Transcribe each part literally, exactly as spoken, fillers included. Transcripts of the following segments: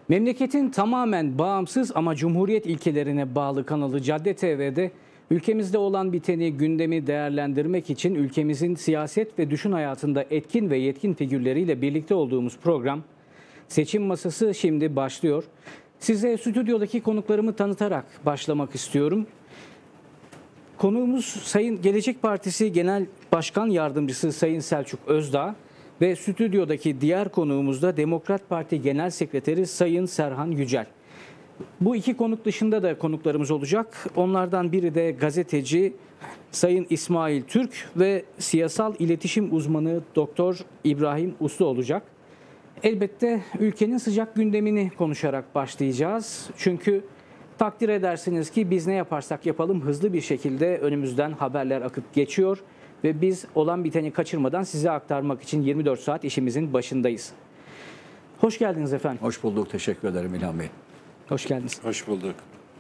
Memleketin tamamen bağımsız ama Cumhuriyet ilkelerine bağlı kanalı Cadde T V'de ülkemizde olan biteni, gündemi değerlendirmek için ülkemizin siyaset ve düşün hayatında etkin ve yetkin figürleriyle birlikte olduğumuz program Seçim Masası şimdi başlıyor. Size stüdyodaki konuklarımı tanıtarak başlamak istiyorum. Konuğumuz Sayın Gelecek Partisi Genel Başkan Yardımcısı Sayın Selçuk Özdağ ve stüdyodaki diğer konuğumuz da Demokrat Parti Genel Sekreteri Sayın Serhan Yücel. Bu iki konuk dışında da konuklarımız olacak. Onlardan biri de gazeteci Sayın İsmail Türk ve siyasal iletişim uzmanı Doktor İbrahim Uslu olacak. Elbette ülkenin sıcak gündemini konuşarak başlayacağız. Çünkü takdir edersiniz ki biz ne yaparsak yapalım hızlı bir şekilde önümüzden haberler akıp geçiyor. Ve biz olan biteni kaçırmadan size aktarmak için yirmi dört saat işimizin başındayız. Hoş geldiniz efendim. Hoş bulduk. Teşekkür ederim İlhan Bey. Hoş geldiniz. Hoş bulduk.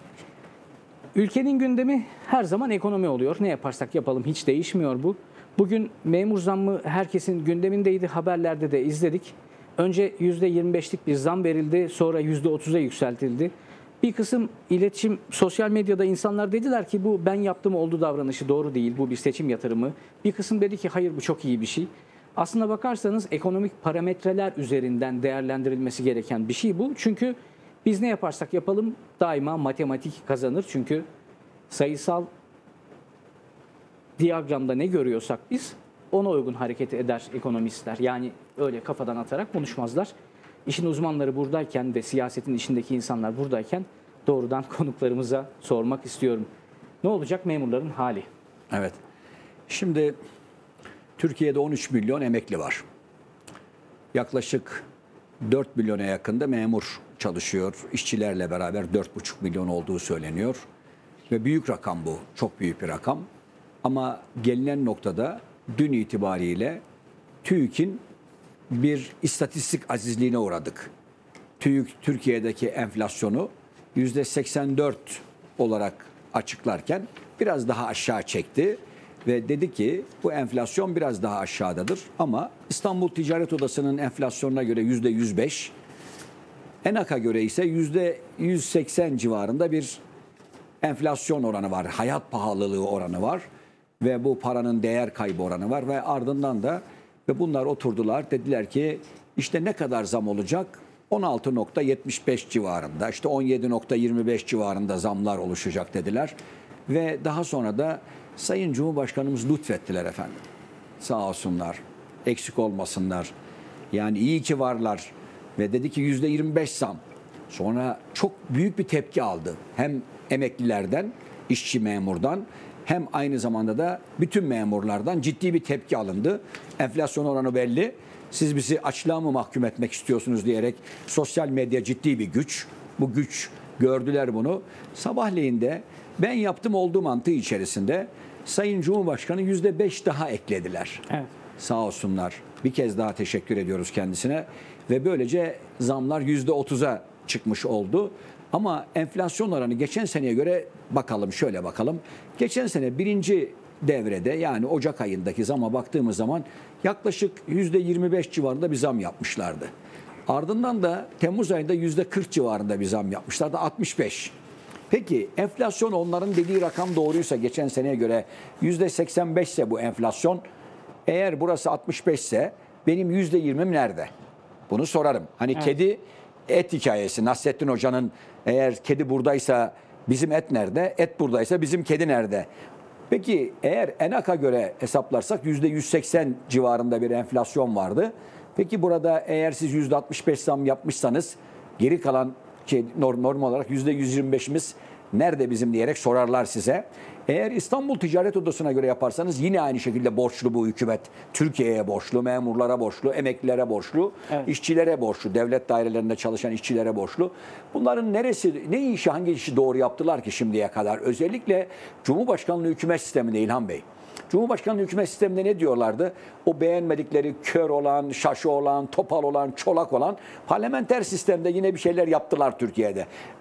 Ülkenin gündemi her zaman ekonomi oluyor. Ne yaparsak yapalım hiç değişmiyor bu. Bugün memur zammı herkesin gündemindeydi. Haberlerde de izledik. Önce yüzde yirmi beşlik bir zam verildi. Sonra yüzde otuza yükseltildi. Bir kısım iletişim, sosyal medyada insanlar dediler ki bu ben yaptım oldu davranışı doğru değil. Bu bir seçim yatırımı. Bir kısım dedi ki hayır bu çok iyi bir şey. Aslına bakarsanız ekonomik parametreler üzerinden değerlendirilmesi gereken bir şey bu. Çünkü biz ne yaparsak yapalım daima matematik kazanır. Çünkü sayısal diyagramda ne görüyorsak biz ona uygun hareket eder ekonomistler. Yani öyle kafadan atarak konuşmazlar. İşin uzmanları buradayken ve siyasetin içindeki insanlar buradayken doğrudan konuklarımıza sormak istiyorum. Ne olacak memurların hali? Evet. Şimdi Türkiye'de on üç milyon emekli var. Yaklaşık dört milyona yakında memur çalışıyor. İşçilerle beraber dört buçuk milyon olduğu söyleniyor. Ve büyük rakam bu. Çok büyük bir rakam. Ama gelinen noktada dün itibariyle TÜİK'in bir istatistik azizliğine uğradık. TÜİK Türkiye'deki enflasyonu yüzde seksen dört olarak açıklarken biraz daha aşağı çekti ve dedi ki bu enflasyon biraz daha aşağıdadır ama İstanbul Ticaret Odası'nın enflasyonuna göre yüzde yüz beş, ENAK'a göre ise yüzde yüz seksen civarında bir enflasyon oranı var. Hayat pahalılığı oranı var ve bu paranın değer kaybı oranı var ve ardından da ve bunlar oturdular dediler ki işte ne kadar zam olacak? on altı nokta yetmiş beş civarında işte on yedi nokta yirmi beş civarında zamlar oluşacak dediler. Ve daha sonra da Sayın Cumhurbaşkanımız lütfettiler efendim. Sağ olsunlar, eksik olmasınlar. Yani iyi ki varlar ve dedi ki yüzde yirmi beş zam. Sonra çok büyük bir tepki aldı. Hem emeklilerden, işçi memurdan hem aynı zamanda da bütün memurlardan ciddi bir tepki alındı. Enflasyon oranı belli. Siz bizi açlığa mı mahkum etmek istiyorsunuz diyerek sosyal medya ciddi bir güç. Bu güç gördüler bunu. Sabahleyin de ben yaptım olduğu mantığı içerisinde Sayın Cumhurbaşkanı yüzde beş daha eklediler. Evet. Sağ olsunlar. Bir kez daha teşekkür ediyoruz kendisine. Ve böylece zamlar yüzde otuza çıkmış oldu. Ama enflasyon oranı geçen seneye göre bakalım şöyle bakalım. Geçen sene birinci devrede yani Ocak ayındaki zama baktığımız zaman yaklaşık yüzde yirmi beş civarında bir zam yapmışlardı. Ardından da Temmuz ayında yüzde kırk civarında bir zam yapmışlardı, altmış beş. Peki enflasyon onların dediği rakam doğruysa geçen seneye göre yüzde seksen beş ise bu enflasyon, eğer burası altmış beş ise benim yüzde yirmim nerede? Bunu sorarım. Hani evet. Kedi et hikayesi. Nasrettin Hoca'nın eğer kedi buradaysa bizim et nerede? Et buradaysa bizim kedi nerede? Peki eğer ENAK'a göre hesaplarsak yüzde yüz seksen civarında bir enflasyon vardı. Peki burada eğer siz yüzde altmış beş zam yapmışsanız geri kalan şey, normal olarak yüzde yüz yirmi beşimiz nerede bizim diyerek sorarlar size. Eğer İstanbul Ticaret Odası'na göre yaparsanız yine aynı şekilde borçlu bu hükümet. Türkiye'ye borçlu, memurlara borçlu, emeklilere borçlu, evet. işçilere borçlu, devlet dairelerinde çalışan işçilere borçlu. Bunların neresi, ne işi, hangi işi doğru yaptılar ki şimdiye kadar? Özellikle Cumhurbaşkanlığı hükümet sisteminde İlhan Bey. Cumhurbaşkanlığı hükümet sisteminde ne diyorlardı? O beğenmedikleri kör olan, şaşı olan, topal olan, çolak olan parlamenter sistemde yine bir şeyler yaptılar Türkiye'de.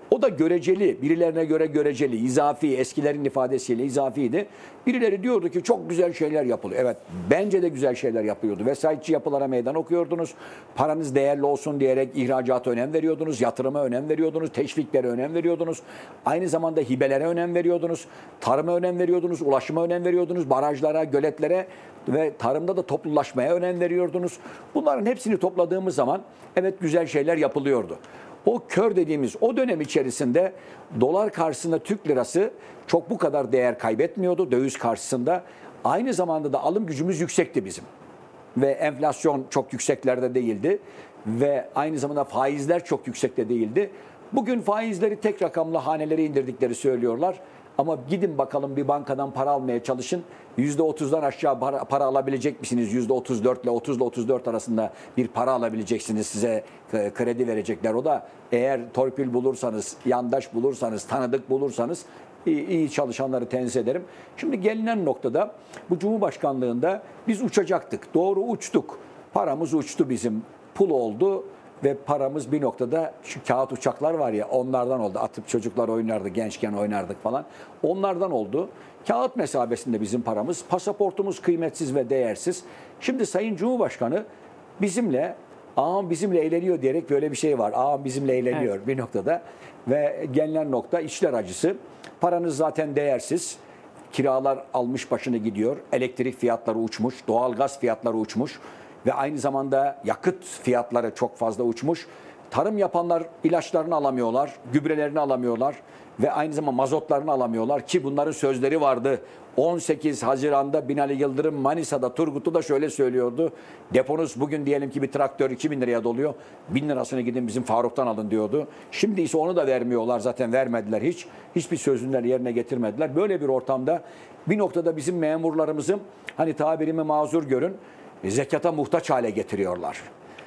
O da göreceli, birilerine göre göreceli, izafi, eskilerin ifadesiyle izafiydi. Birileri diyordu ki çok güzel şeyler yapılıyor. Evet, bence de güzel şeyler yapıyordu. Vesayetçi yapılara meydan okuyordunuz. Paranız değerli olsun diyerek ihracata önem veriyordunuz, yatırıma önem veriyordunuz, teşviklere önem veriyordunuz. Aynı zamanda hibelere önem veriyordunuz, tarıma önem veriyordunuz, ulaşıma önem veriyordunuz, barajlara, göletlere ve tarımda da toplulaşmaya önem veriyordunuz. Bunların hepsini topladığımız zaman evet güzel şeyler yapılıyordu. O kör dediğimiz o dönem içerisinde dolar karşısında Türk lirası çok bu kadar değer kaybetmiyordu döviz karşısında. Aynı zamanda da alım gücümüz yüksekti bizim. Ve enflasyon çok yükseklerde değildi. Ve aynı zamanda faizler çok yüksekte değildi. Bugün faizleri tek rakamlı hanelere indirdikleri söylüyorlar. Ama gidin bakalım bir bankadan para almaya çalışın. yüzde otuzdan aşağı para, para alabilecek misiniz? yüzde otuz dört ile otuz ile otuz dört arasında bir para alabileceksiniz. Size kredi verecekler. O da eğer torpil bulursanız, yandaş bulursanız, tanıdık bulursanız iyi, iyi çalışanları tenzih ederim. Şimdi gelinen noktada bu Cumhurbaşkanlığında biz uçacaktık. Doğru uçtuk. Paramız uçtu bizim. Pul oldu. Ve paramız bir noktada şu kağıt uçaklar var ya onlardan oldu. Atıp çocuklar oynardı, gençken oynardık falan. Onlardan oldu. Kağıt mesabesinde bizim paramız, pasaportumuz kıymetsiz ve değersiz. Şimdi Sayın Cumhurbaşkanı bizimle, ağam bizimle eğleniyor diyerek böyle bir şey var. Ağam bizimle eğleniyor evet. bir noktada. Ve gelinen nokta içler acısı. Paranız zaten değersiz. Kiralar almış başını gidiyor. Elektrik fiyatları uçmuş, doğalgaz fiyatları uçmuş. Ve aynı zamanda yakıt fiyatları çok fazla uçmuş. Tarım yapanlar ilaçlarını alamıyorlar, gübrelerini alamıyorlar ve aynı zamanda mazotlarını alamıyorlar ki bunların sözleri vardı. on sekiz Haziran'da Binali Yıldırım Manisa'da, Turgut'u da şöyle söylüyordu. Deponuz bugün diyelim ki bir traktör iki bin liraya doluyor. bin lirasını gidin bizim Faruk'tan alın diyordu. Şimdi ise onu da vermiyorlar, zaten vermediler hiç. Hiçbir sözünleri yerine getirmediler. Böyle bir ortamda bir noktada bizim memurlarımızın hani tabirimi mazur görün, zekata muhtaç hale getiriyorlar.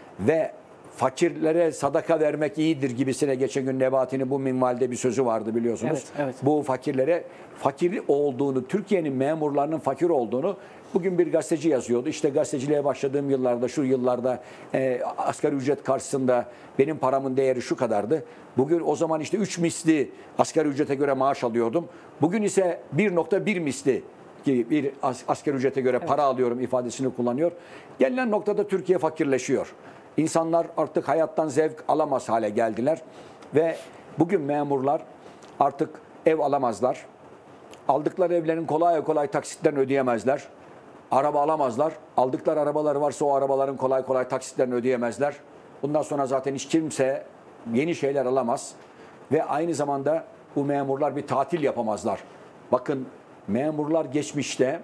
Ve fakirlere sadaka vermek iyidir gibisine geçen gün Nebati'nin bu minvalde bir sözü vardı biliyorsunuz. Evet, evet. Bu fakirlere fakir olduğunu, Türkiye'nin memurlarının fakir olduğunu bugün bir gazeteci yazıyordu. İşte gazeteciliğe başladığım yıllarda, şu yıllarda e, asgari ücret karşısında benim paramın değeri şu kadardı. Bugün o zaman işte üç misli asgari ücrete göre maaş alıyordum. Bugün ise bir nokta bir misli ki bir asgari ücrete göre para evet. alıyorum ifadesini kullanıyor. Gelinen noktada Türkiye fakirleşiyor. İnsanlar artık hayattan zevk alamaz hale geldiler ve bugün memurlar artık ev alamazlar. Aldıkları evlerin kolay kolay taksitlerini ödeyemezler. Araba alamazlar. Aldıkları arabaları varsa o arabaların kolay kolay taksitlerini ödeyemezler. Bundan sonra zaten hiç kimse yeni şeyler alamaz. Ve aynı zamanda bu memurlar bir tatil yapamazlar. Bakın memurlar geçmişte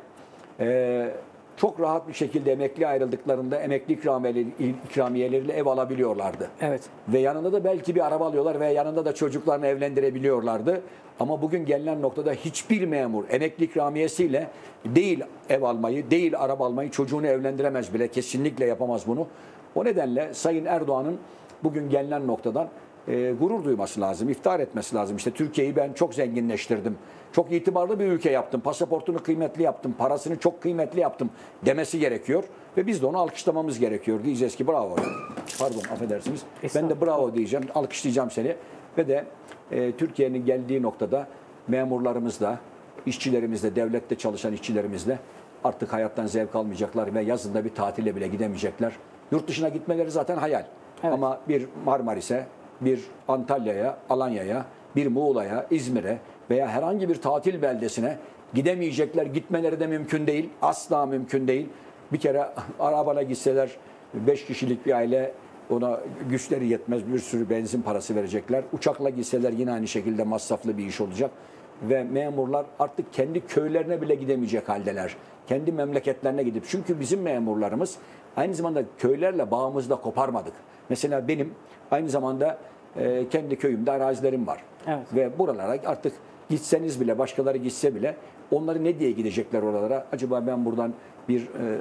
e, çok rahat bir şekilde emekli ayrıldıklarında emekli ikramiyeleri, ikramiyeleriyle ev alabiliyorlardı. Evet. Ve yanında da belki bir araba alıyorlar ve yanında da çocuklarını evlendirebiliyorlardı. Ama bugün gelinen noktada hiçbir memur emekli ikramiyesiyle değil ev almayı, değil araba almayı, çocuğunu evlendiremez bile. Kesinlikle yapamaz bunu. O nedenle Sayın Erdoğan'ın bugün gelinen noktadan e, gurur duyması lazım, iftihar etmesi lazım. İşte Türkiye'yi ben çok zenginleştirdim. Çok itibarlı bir ülke yaptım. Pasaportunu kıymetli yaptım. Parasını çok kıymetli yaptım demesi gerekiyor. Ve biz de onu alkışlamamız gerekiyor. Diyeceğiz ki bravo. Pardon affedersiniz. Ben de bravo diyeceğim. Alkışlayacağım seni. Ve de e, Türkiye'nin geldiği noktada memurlarımızla, işçilerimizle, devlette çalışan işçilerimizle artık hayattan zevk almayacaklar ve yazında bir tatile bile gidemeyecekler. Yurt dışına gitmeleri zaten hayal. Evet. Ama bir Marmaris'e, bir Antalya'ya, Alanya'ya, bir Muğla'ya, İzmir'e veya herhangi bir tatil beldesine gidemeyecekler. Gitmeleri de mümkün değil. Asla mümkün değil. Bir kere arabana gitseler beş kişilik bir aile ona güçleri yetmez. Bir sürü benzin parası verecekler. Uçakla gitseler yine aynı şekilde masraflı bir iş olacak. Ve memurlar artık kendi köylerine bile gidemeyecek haldeler. Kendi memleketlerine gidip. Çünkü bizim memurlarımız aynı zamanda köylerle bağımızı da koparmadık. Mesela benim aynı zamanda e, kendi köyümde arazilerim var. Evet. Ve buralara artık gitseniz bile, başkaları gitse bile onları ne diye gidecekler oralara? Acaba ben buradan bir e,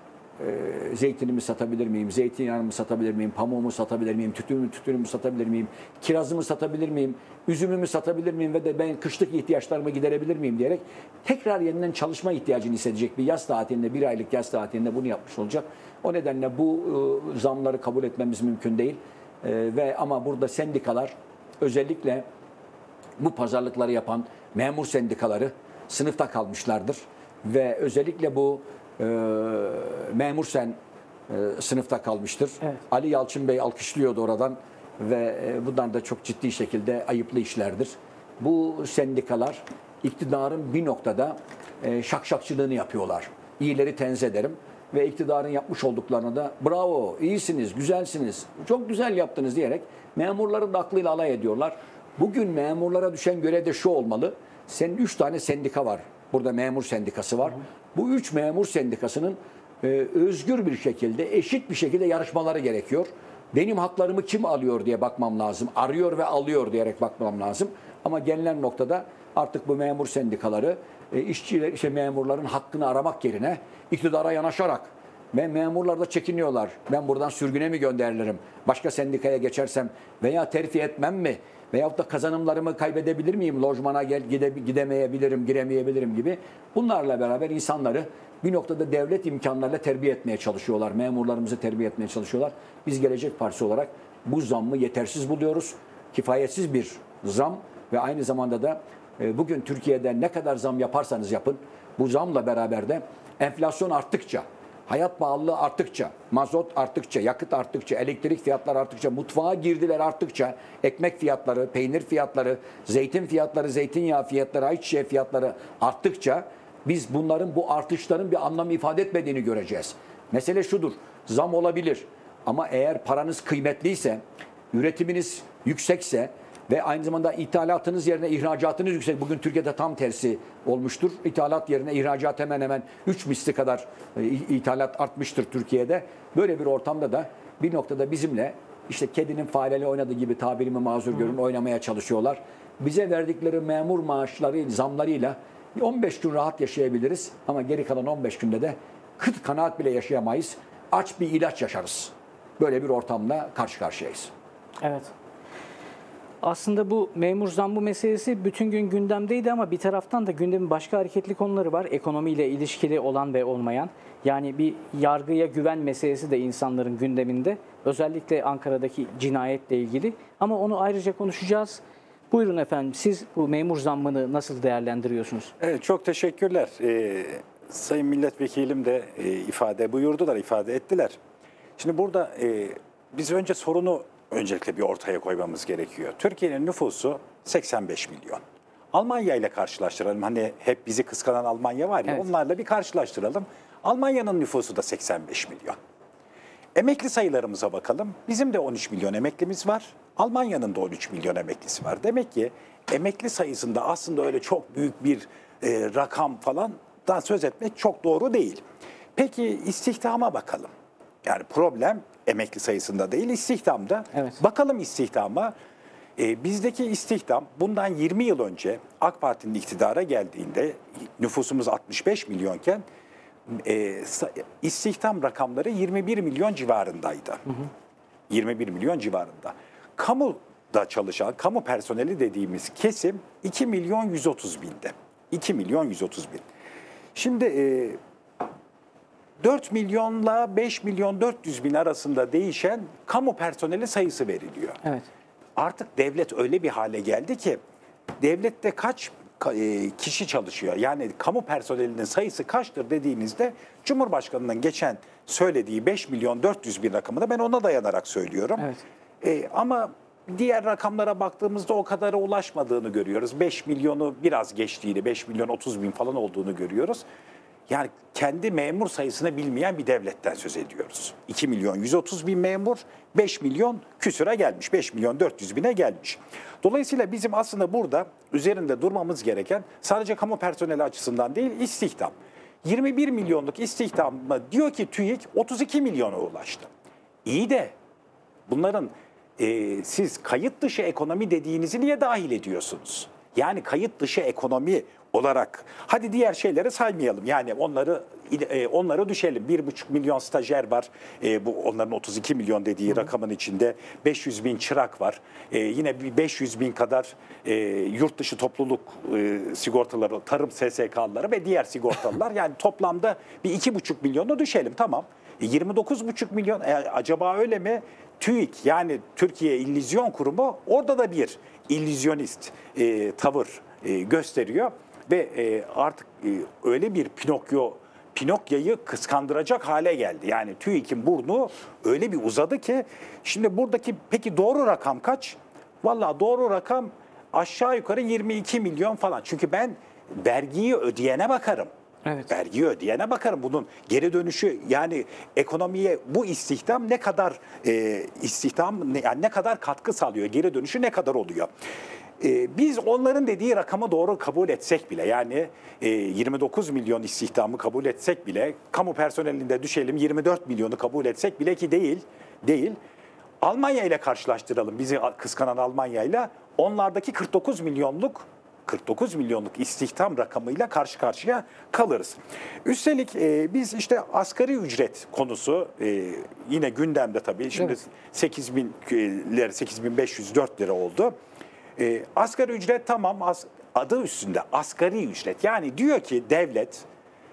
e, zeytinimi satabilir miyim? Zeytinyağımı satabilir miyim? Pamuğumu satabilir miyim? Tütünümü, tütünümü satabilir miyim? Kirazımı satabilir miyim? Üzümümü satabilir miyim? Ve de ben kışlık ihtiyaçlarımı giderebilir miyim diyerek tekrar yeniden çalışma ihtiyacını hissedecek bir yaz tatilinde, bir aylık yaz tatilinde bunu yapmış olacak. O nedenle bu e, zamları kabul etmemiz mümkün değil. E, ve ama burada sendikalar özellikle bu pazarlıkları yapan memur sendikaları sınıfta kalmışlardır. Ve özellikle bu e, memur sen e, sınıfta kalmıştır. Evet. Ali Yalçın Bey alkışlıyordu oradan ve e, bundan da çok ciddi şekilde ayıplı işlerdir. Bu sendikalar iktidarın bir noktada e, şakşakçılığını yapıyorlar. İyileri tenzih ederim ve iktidarın yapmış olduklarına da bravo, iyisiniz, güzelsiniz, çok güzel yaptınız diyerek memurların da aklıyla alay ediyorlar. Bugün memurlara düşen görev de şu olmalı. Senin üç tane sendika var. Burada memur sendikası var. Bu üç memur sendikasının e, özgür bir şekilde, eşit bir şekilde yarışmaları gerekiyor. Benim haklarımı kim alıyor diye bakmam lazım. Arıyor ve alıyor diyerek bakmam lazım. Ama gelinen noktada artık bu memur sendikaları e, işçiler, işte memurların hakkını aramak yerine iktidara yanaşarak ve memurlar da çekiniyorlar. Ben buradan sürgüne mi gönderilirim? Başka sendikaya geçersem veya terfi etmem mi? Veyahut da kazanımlarımı kaybedebilir miyim? Lojmana gel, gide, gidemeyebilirim, giremeyebilirim gibi. Bunlarla beraber insanları bir noktada devlet imkanlarıyla terbiye etmeye çalışıyorlar. Memurlarımızı terbiye etmeye çalışıyorlar. Biz Gelecek Partisi olarak bu zammı yetersiz buluyoruz. Kifayetsiz bir zam ve aynı zamanda da e, bugün Türkiye'de ne kadar zam yaparsanız yapın, bu zamla beraber de enflasyon arttıkça, hayat pahalılığı arttıkça, mazot arttıkça, yakıt arttıkça, elektrik fiyatları arttıkça, mutfağa girdiler arttıkça, ekmek fiyatları, peynir fiyatları, zeytin fiyatları, zeytinyağı fiyatları, ayçiçeği fiyatları arttıkça biz bunların, bu artışların bir anlam ifade etmediğini göreceğiz. Mesele şudur, zam olabilir ama eğer paranız kıymetliyse, üretiminiz yüksekse ve aynı zamanda ithalatınız yerine ihracatınız yüksek. Bugün Türkiye'de tam tersi olmuştur. İthalat yerine ihracat hemen hemen üç misli kadar e, ithalat artmıştır Türkiye'de. Böyle bir ortamda da bir noktada bizimle işte kedinin fareyle oynadığı gibi, tabirimi mazur görün, oynamaya çalışıyorlar. Bize verdikleri memur maaşları, zamlarıyla on beş gün rahat yaşayabiliriz ama geri kalan on beş günde de kıt kanaat bile yaşayamayız. Aç bir ilaç yaşarız. Böyle bir ortamla karşı karşıyayız. Evet. Aslında bu memur zammı meselesi bütün gün gündemdeydi ama bir taraftan da gündemin başka hareketli konuları var. Ekonomiyle ilişkili olan ve olmayan. Yani bir yargıya güven meselesi de insanların gündeminde. Özellikle Ankara'daki cinayetle ilgili. Ama onu ayrıca konuşacağız. Buyurun efendim, siz bu memur zammını nasıl değerlendiriyorsunuz? Evet, çok teşekkürler. Ee, Sayın Milletvekilim de e, ifade buyurdular, ifade ettiler. Şimdi burada e, biz önce sorunu öncelikle bir ortaya koymamız gerekiyor. Türkiye'nin nüfusu seksen beş milyon. Almanya ile karşılaştıralım. Hani hep bizi kıskanan Almanya var ya, evet, onlarla bir karşılaştıralım. Almanya'nın nüfusu da seksen beş milyon. Emekli sayılarımıza bakalım. Bizim de on üç milyon emeklimiz var. Almanya'nın da on üç milyon emeklisi var. Demek ki emekli sayısında aslında öyle çok büyük bir e, rakam falandan söz etmek çok doğru değil. Peki istihdama bakalım. Yani problem emekli sayısında değil, istihdamda. Evet. Bakalım istihdama. E, bizdeki istihdam bundan yirmi yıl önce AK Parti'nin iktidara geldiğinde nüfusumuz altmış beş milyonken e, istihdam rakamları yirmi bir milyon civarındaydı. Hı hı. yirmi bir milyon civarında. Kamuda çalışan, kamu personeli dediğimiz kesim iki milyon yüz otuz binde. iki milyon yüz otuz bin. Şimdi e, dört milyonla beş milyon dört yüz bin arasında değişen kamu personeli sayısı veriliyor. Evet. Artık devlet öyle bir hale geldi ki devlette kaç kişi çalışıyor? Yani kamu personelinin sayısı kaçtır dediğinizde Cumhurbaşkanı'nın geçen söylediği beş milyon dört yüz bin rakamını ben ona dayanarak söylüyorum. Evet. E, ama diğer rakamlara baktığımızda o kadara ulaşmadığını görüyoruz. beş milyonu biraz geçtiğini, beş milyon otuz bin falan olduğunu görüyoruz. Yani kendi memur sayısını bilmeyen bir devletten söz ediyoruz. iki milyon yüz otuz bin memur, beş milyon küsüre gelmiş, beş milyon dört yüz bine gelmiş. Dolayısıyla bizim aslında burada üzerinde durmamız gereken sadece kamu personeli açısından değil, istihdam. yirmi bir milyonluk istihdamı diyor ki TÜİK otuz iki milyona ulaştı. İyi de bunların e, siz kayıt dışı ekonomi dediğinizi niye dahil ediyorsunuz? Yani kayıt dışı ekonomi olarak. Hadi diğer şeyleri saymayalım. Yani onları e, onları düşelim. bir buçuk milyon stajyer var. E, bu onların otuz iki milyon dediği rakamın içinde. beş yüz bin çırak var. E, yine bir beş yüz bin kadar e, yurt dışı topluluk e, sigortaları, tarım S S K'lıları ve diğer sigortalılar. Yani toplamda bir iki buçuk milyonu düşelim. Tamam. E, yirmi dokuz buçuk milyon e, acaba öyle mi? TÜİK yani Türkiye İllüzyon Kurumu orada da bir illüzyonist e, tavır e, gösteriyor. Ve e, artık e, öyle bir Pinokyo, Pinokyo'yu kıskandıracak hale geldi. Yani TÜİK'in burnu öyle bir uzadı ki şimdi buradaki peki doğru rakam kaç? Vallahi doğru rakam aşağı yukarı yirmi iki milyon falan. Çünkü ben vergiyi ödeyene bakarım. Evet. Vergiyi ödeyene bakarım. Bunun geri dönüşü yani ekonomiye bu istihdam ne kadar e, istihdam ne, yani ne kadar katkı sağlıyor? Geri dönüşü ne kadar oluyor? E, biz onların dediği rakamı doğru kabul etsek bile yani e, yirmi dokuz milyon istihdamı kabul etsek bile kamu personelinde düşelim yirmi dört milyonu kabul etsek bile ki değil değil. Almanya ile karşılaştıralım. Bizi kıskanan Almanya ile onlardaki kırk dokuz milyonluk kırk dokuz milyonluk istihdam rakamıyla karşı karşıya kalırız. Üstelik e, biz işte asgari ücret konusu e, yine gündemde tabii. Şimdi Evet. sekiz bin lira, sekiz bin beş yüz dört lira oldu. E, asgari ücret tamam as, adı üstünde asgari ücret. Yani diyor ki devlet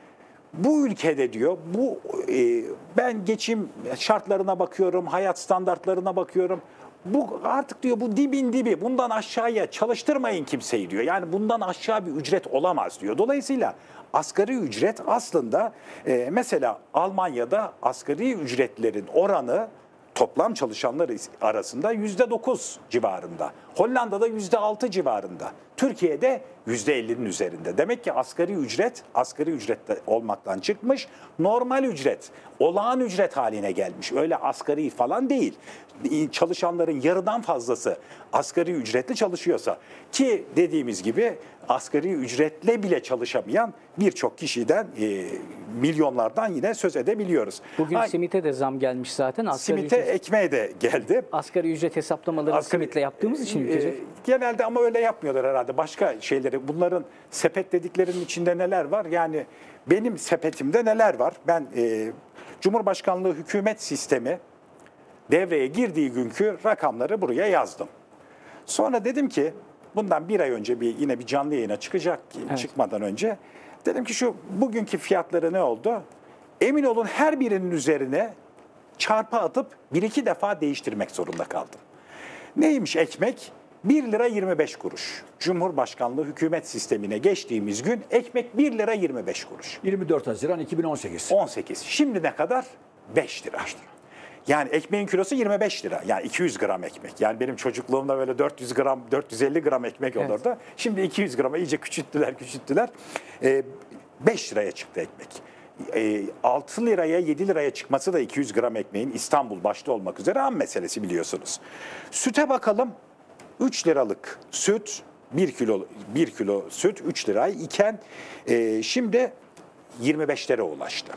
bu ülkede diyor bu e, ben geçim şartlarına bakıyorum, hayat standartlarına bakıyorum. Bu artık diyor bu dibin dibi. Bundan aşağıya çalıştırmayın kimseyi diyor. Yani bundan aşağı bir ücret olamaz diyor. Dolayısıyla asgari ücret aslında e, mesela Almanya'da asgari ücretlerin oranı toplam çalışanlar arasında yüzde dokuz civarında. Hollanda'da yüzde altı civarında. Türkiye'de yüzde ellinin üzerinde. Demek ki asgari ücret, asgari ücrette olmaktan çıkmış, normal ücret, olağan ücret haline gelmiş. Öyle asgari falan değil. Çalışanların yarıdan fazlası asgari ücretli çalışıyorsa ki dediğimiz gibi asgari ücretle bile çalışamayan birçok kişiden, e, milyonlardan yine söz edebiliyoruz. Bugün Ay, simite de zam gelmiş zaten. Asgari simite ücret, ekmeğe de geldi. asgari ücret hesaplamaları Asgari- simitle yaptığımız için e, ülkece. genelde ama öyle yapmıyorlar herhalde. Başka şeyleri, bunların sepet dediklerinin içinde neler var? Yani benim sepetimde neler var? Ben e, Cumhurbaşkanlığı hükümet sistemi devreye girdiği günkü rakamları buraya yazdım. Sonra dedim ki bundan bir ay önce bir yine bir canlı yayına çıkacak ki Evet. çıkmadan önce dedim ki şu bugünkü fiyatları ne oldu? Emin olun her birinin üzerine çarpı atıp bir iki defa değiştirmek zorunda kaldım. Neymiş ekmek? bir lira yirmi beş kuruş. Cumhurbaşkanlığı hükümet sistemine geçtiğimiz gün ekmek bir lira yirmi beş kuruş. yirmi dört Haziran iki bin on sekiz. on sekiz. Şimdi ne kadar? beş lira. Yani ekmeğin kilosu yirmi beş lira. Yani iki yüz gram ekmek. Yani benim çocukluğumda böyle dört yüz gram, dört yüz elli gram ekmek Evet. olurdu. Şimdi iki yüz grama iyice küçülttüler, küçülttüler. Ee, beş liraya çıktı ekmek. Ee, altı liraya, yedi liraya çıkması da iki yüz gram ekmeğin İstanbul başta olmak üzere an meselesi biliyorsunuz. Süte bakalım. üç liralık süt, bir kilo bir kilo süt üç lira iken e, şimdi yirmi beşlere ulaştı.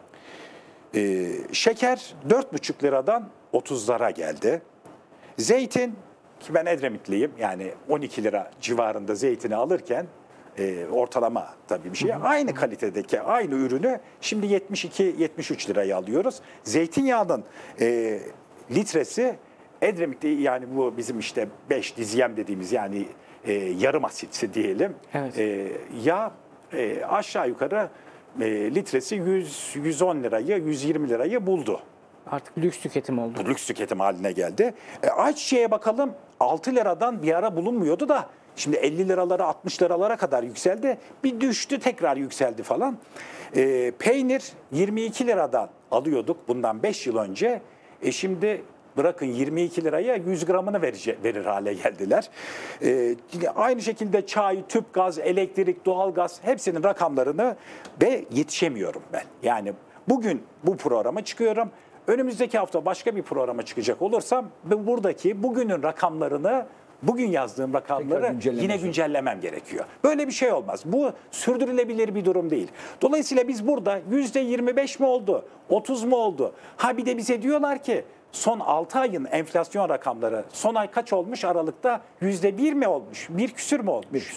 Ee, şeker dört buçuk liradan otuzlara geldi. Zeytin, ki ben Edremitliyim yani on iki lira civarında zeytini alırken e, ortalama tabii bir şey. Aynı kalitedeki aynı ürünü şimdi yetmiş iki yetmiş üç liraya alıyoruz. Zeytinyağının e, litresi Edremit'te yani bu bizim işte beş dizyem dediğimiz yani e, yarım asitsi diyelim. Evet. E, yağ e, aşağı yukarı e, litresi yüz yüz on lirayı yüz yirmi lirayı buldu. Artık lüks tüketim oldu. Bu lüks tüketim haline geldi. E, ayçiçeğe bakalım altı liradan bir ara bulunmuyordu da şimdi elli liralara altmış liralara kadar yükseldi. Bir düştü tekrar yükseldi falan. E, peynir yirmi iki liradan alıyorduk bundan beş yıl önce. E, şimdi bırakın yirmi iki liraya yüz gramını verecek, verir hale geldiler. Ee, aynı şekilde çay, tüp gaz, elektrik, doğalgaz hepsinin rakamlarını ve yetişemiyorum ben. Yani bugün bu programa çıkıyorum. Önümüzdeki hafta başka bir programa çıkacak olursam ben buradaki bugünün rakamlarını, bugün yazdığım rakamları güncellemek yine güncellemem gerekiyor. Böyle bir şey olmaz. Bu sürdürülebilir bir durum değil. Dolayısıyla biz burada yüzde yirmi beş mi oldu, otuz mu oldu? Ha bir de bize diyorlar ki son altı ayın enflasyon rakamları son ay kaç olmuş Aralık'ta? Yüzde bir mi olmuş? Bir küsür mü olmuş? Bir küsür.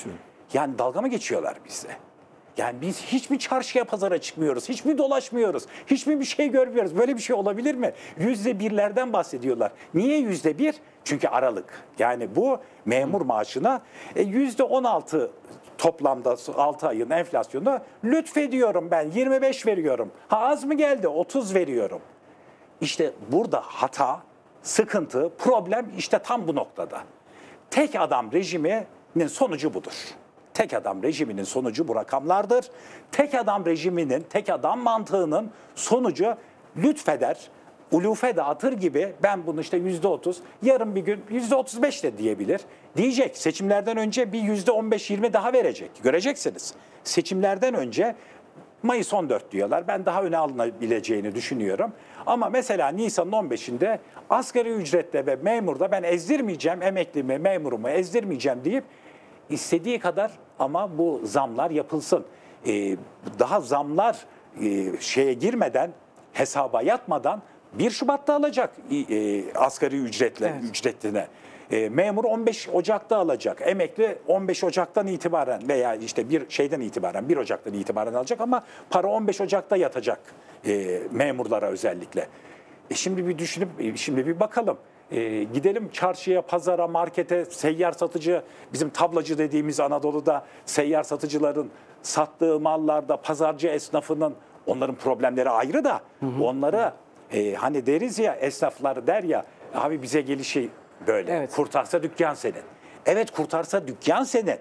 Yani dalga mı geçiyorlar bizle? Yani biz hiçbir çarşıya pazara çıkmıyoruz, hiçbir dolaşmıyoruz, hiçbir bir şey görmüyoruz. Böyle bir şey olabilir mi? Yüzde birlerden bahsediyorlar. Niye yüzde bir? Çünkü Aralık. Yani bu memur maaşına e, yüzde on altı toplamda altı ayın enflasyonu lütfediyorum ben, yirmi beş veriyorum. Ha az mı geldi? otuz veriyorum. İşte burada hata, sıkıntı, problem işte tam bu noktada. Tek adam rejiminin sonucu budur. Tek adam rejiminin sonucu bu rakamlardır. Tek adam rejiminin, tek adam mantığının sonucu lütfeder, ulufe dağıtır gibi ben bunu işte yüzde otuz, yarın bir gün yüzde otuz beş de diyebilir. Diyecek, seçimlerden önce bir yüzde on beş yirmi daha verecek. Göreceksiniz. Seçimlerden önce Mayıs on dört diyorlar. Ben daha öne alınabileceğini düşünüyorum. Ama mesela Nisan'ın on beşinde asgari ücretle ve memurda ben ezdirmeyeceğim, emeklimi, memurumu ezdirmeyeceğim deyip istediği kadar ama bu zamlar yapılsın. Ee, daha zamlar e, şeye girmeden, hesaba yatmadan bir Şubat'ta alacak e, asgari ücretle Evet. ücretine. E, memur on beş Ocak'ta alacak. Emekli on beş Ocak'tan itibaren veya işte bir şeyden itibaren bir Ocak'tan itibaren alacak ama para on beş Ocak'ta yatacak e, memurlara özellikle. E şimdi bir düşünüp e, şimdi bir bakalım. E, gidelim çarşıya, pazara, markete, seyyar satıcı, bizim tablacı dediğimiz Anadolu'da seyyar satıcıların sattığı mallarda pazarcı esnafının onların problemleri ayrı da hı hı. onları e, hani deriz ya, esnaflar der ya abi bize gelişi böyle. Evet. Kurtarsa dükkan senin. Evet, kurtarsa dükkan senin.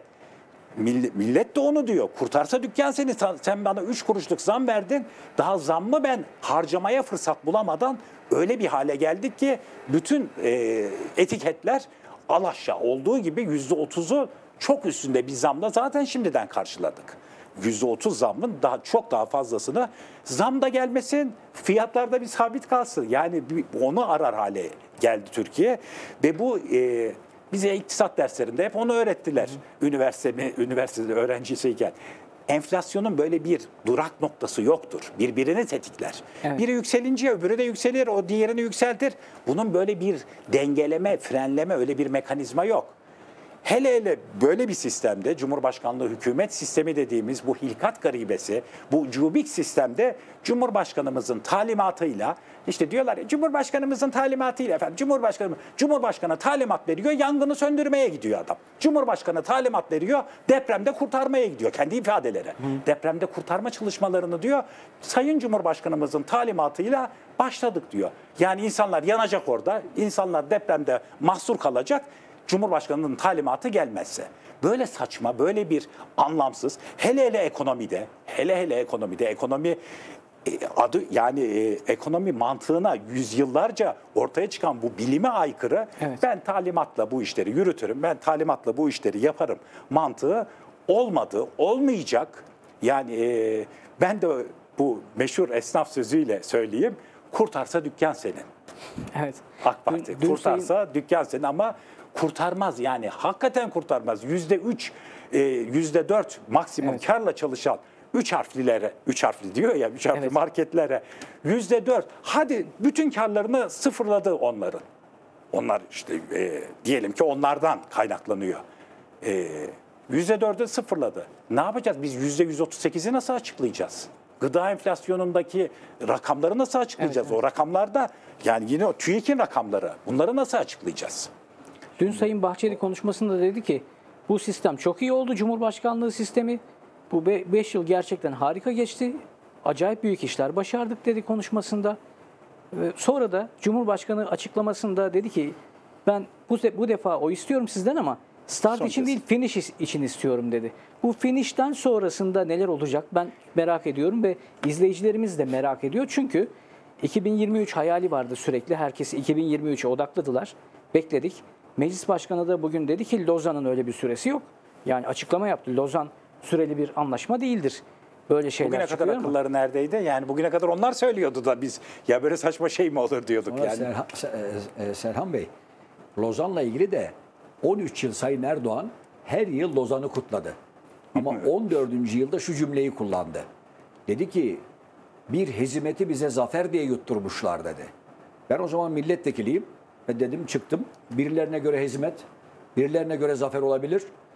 Millet de onu diyor. Kurtarsa dükkan senin. Sen bana üç kuruşluk zam verdin. Daha zammı ben harcamaya fırsat bulamadan öyle bir hale geldik ki bütün e, etiketler alaşağı olduğu gibi yüzde otuzu çok üstünde bir zamla zaten şimdiden karşıladık. yüzde otuz zammın daha çok daha fazlasını, zam da gelmesin, fiyatlarda bir sabit kalsın. Yani onu arar hale geldi Türkiye ve bu e, bize iktisat derslerinde hep onu öğrettiler. Üniversite, üniversitede öğrencisiyken. Enflasyonun böyle bir durak noktası yoktur. Birbirini tetikler. Evet. Biri yükselince öbürü de yükselir, o diğerini yükseltir. Bunun böyle bir dengeleme, frenleme öyle bir mekanizma yok. Hele hele böyle bir sistemde Cumhurbaşkanlığı hükümet sistemi dediğimiz bu hilkat garibesi, bu cubik sistemde Cumhurbaşkanımızın talimatıyla işte diyorlar ya, Cumhurbaşkanımızın talimatıyla efendim Cumhurbaşkanı Cumhurbaşkanı talimat veriyor, yangını söndürmeye gidiyor adam. Cumhurbaşkanı talimat veriyor, depremde kurtarmaya gidiyor, kendi ifadeleri. Hı. Depremde kurtarma çalışmalarını diyor Sayın Cumhurbaşkanımızın talimatıyla başladık diyor. Yani insanlar yanacak orada, insanlar depremde mahsur kalacak. Cumhurbaşkanının talimatı gelmezse. Böyle saçma, böyle bir anlamsız, hele hele ekonomide, hele hele ekonomide, ekonomi e, adı yani e, ekonomi mantığına yüzyıllarca ortaya çıkan bu bilime aykırı, evet. Ben talimatla bu işleri yürütürüm, ben talimatla bu işleri yaparım mantığı olmadı, olmayacak. Yani e, ben de bu meşhur esnaf sözüyle söyleyeyim, kurtarsa dükkan senin. Evet. AK Parti dün, dün kurtarsa sayın... dükkan senin ama kurtarmaz, yani hakikaten kurtarmaz. Yüzde üç, yüzde dört maksimum evet. karla çalışan üç harflilere, üç harfli diyor ya, üç harfli evet. marketlere yüzde dört. Hadi bütün karlarını sıfırladı onların. Onlar işte e, diyelim ki onlardan kaynaklanıyor. E, yüzde dörde sıfırladı. Ne yapacağız? Biz yüzde yüz otuz sekizi nasıl açıklayacağız? Gıda enflasyonundaki rakamları nasıl açıklayacağız? Evet, evet. O rakamlarda yani yine o TÜİK'in rakamları. Bunları nasıl açıklayacağız? Dün Sayın Bahçeli konuşmasında dedi ki bu sistem çok iyi oldu, Cumhurbaşkanlığı sistemi. Bu beş yıl gerçekten harika geçti. Acayip büyük işler başardık dedi konuşmasında. Sonra da Cumhurbaşkanı açıklamasında dedi ki ben bu, bu defa o istiyorum sizden ama start Son için kez. değil finish için istiyorum dedi. Bu finish'ten sonrasında neler olacak ben merak ediyorum ve izleyicilerimiz de merak ediyor. Çünkü iki bin yirmi üç hayali vardı sürekli. Herkes iki bin yirmi üçe odakladılar. Bekledik. Meclis Başkanı da bugün dedi ki Lozan'ın öyle bir süresi yok. Yani açıklama yaptı. Lozan süreli bir anlaşma değildir. Böyle şeyler bugüne kadar akılları ama. Neredeydi? Yani bugüne kadar onlar söylüyordu da biz ya böyle saçma şey mi olur diyorduk. Sonra yani. Serhan, Serhan Bey, Lozan'la ilgili de on üç yıl Sayın Erdoğan her yıl Lozan'ı kutladı. Ama on dördüncü yılda şu cümleyi kullandı. Dedi ki bir hezimeti bize zafer diye yutturmuşlar dedi. Ben o zaman milletvekiliyim. Ve dedim çıktım. Birilerine göre hizmet, birilerine göre zafer olabilir.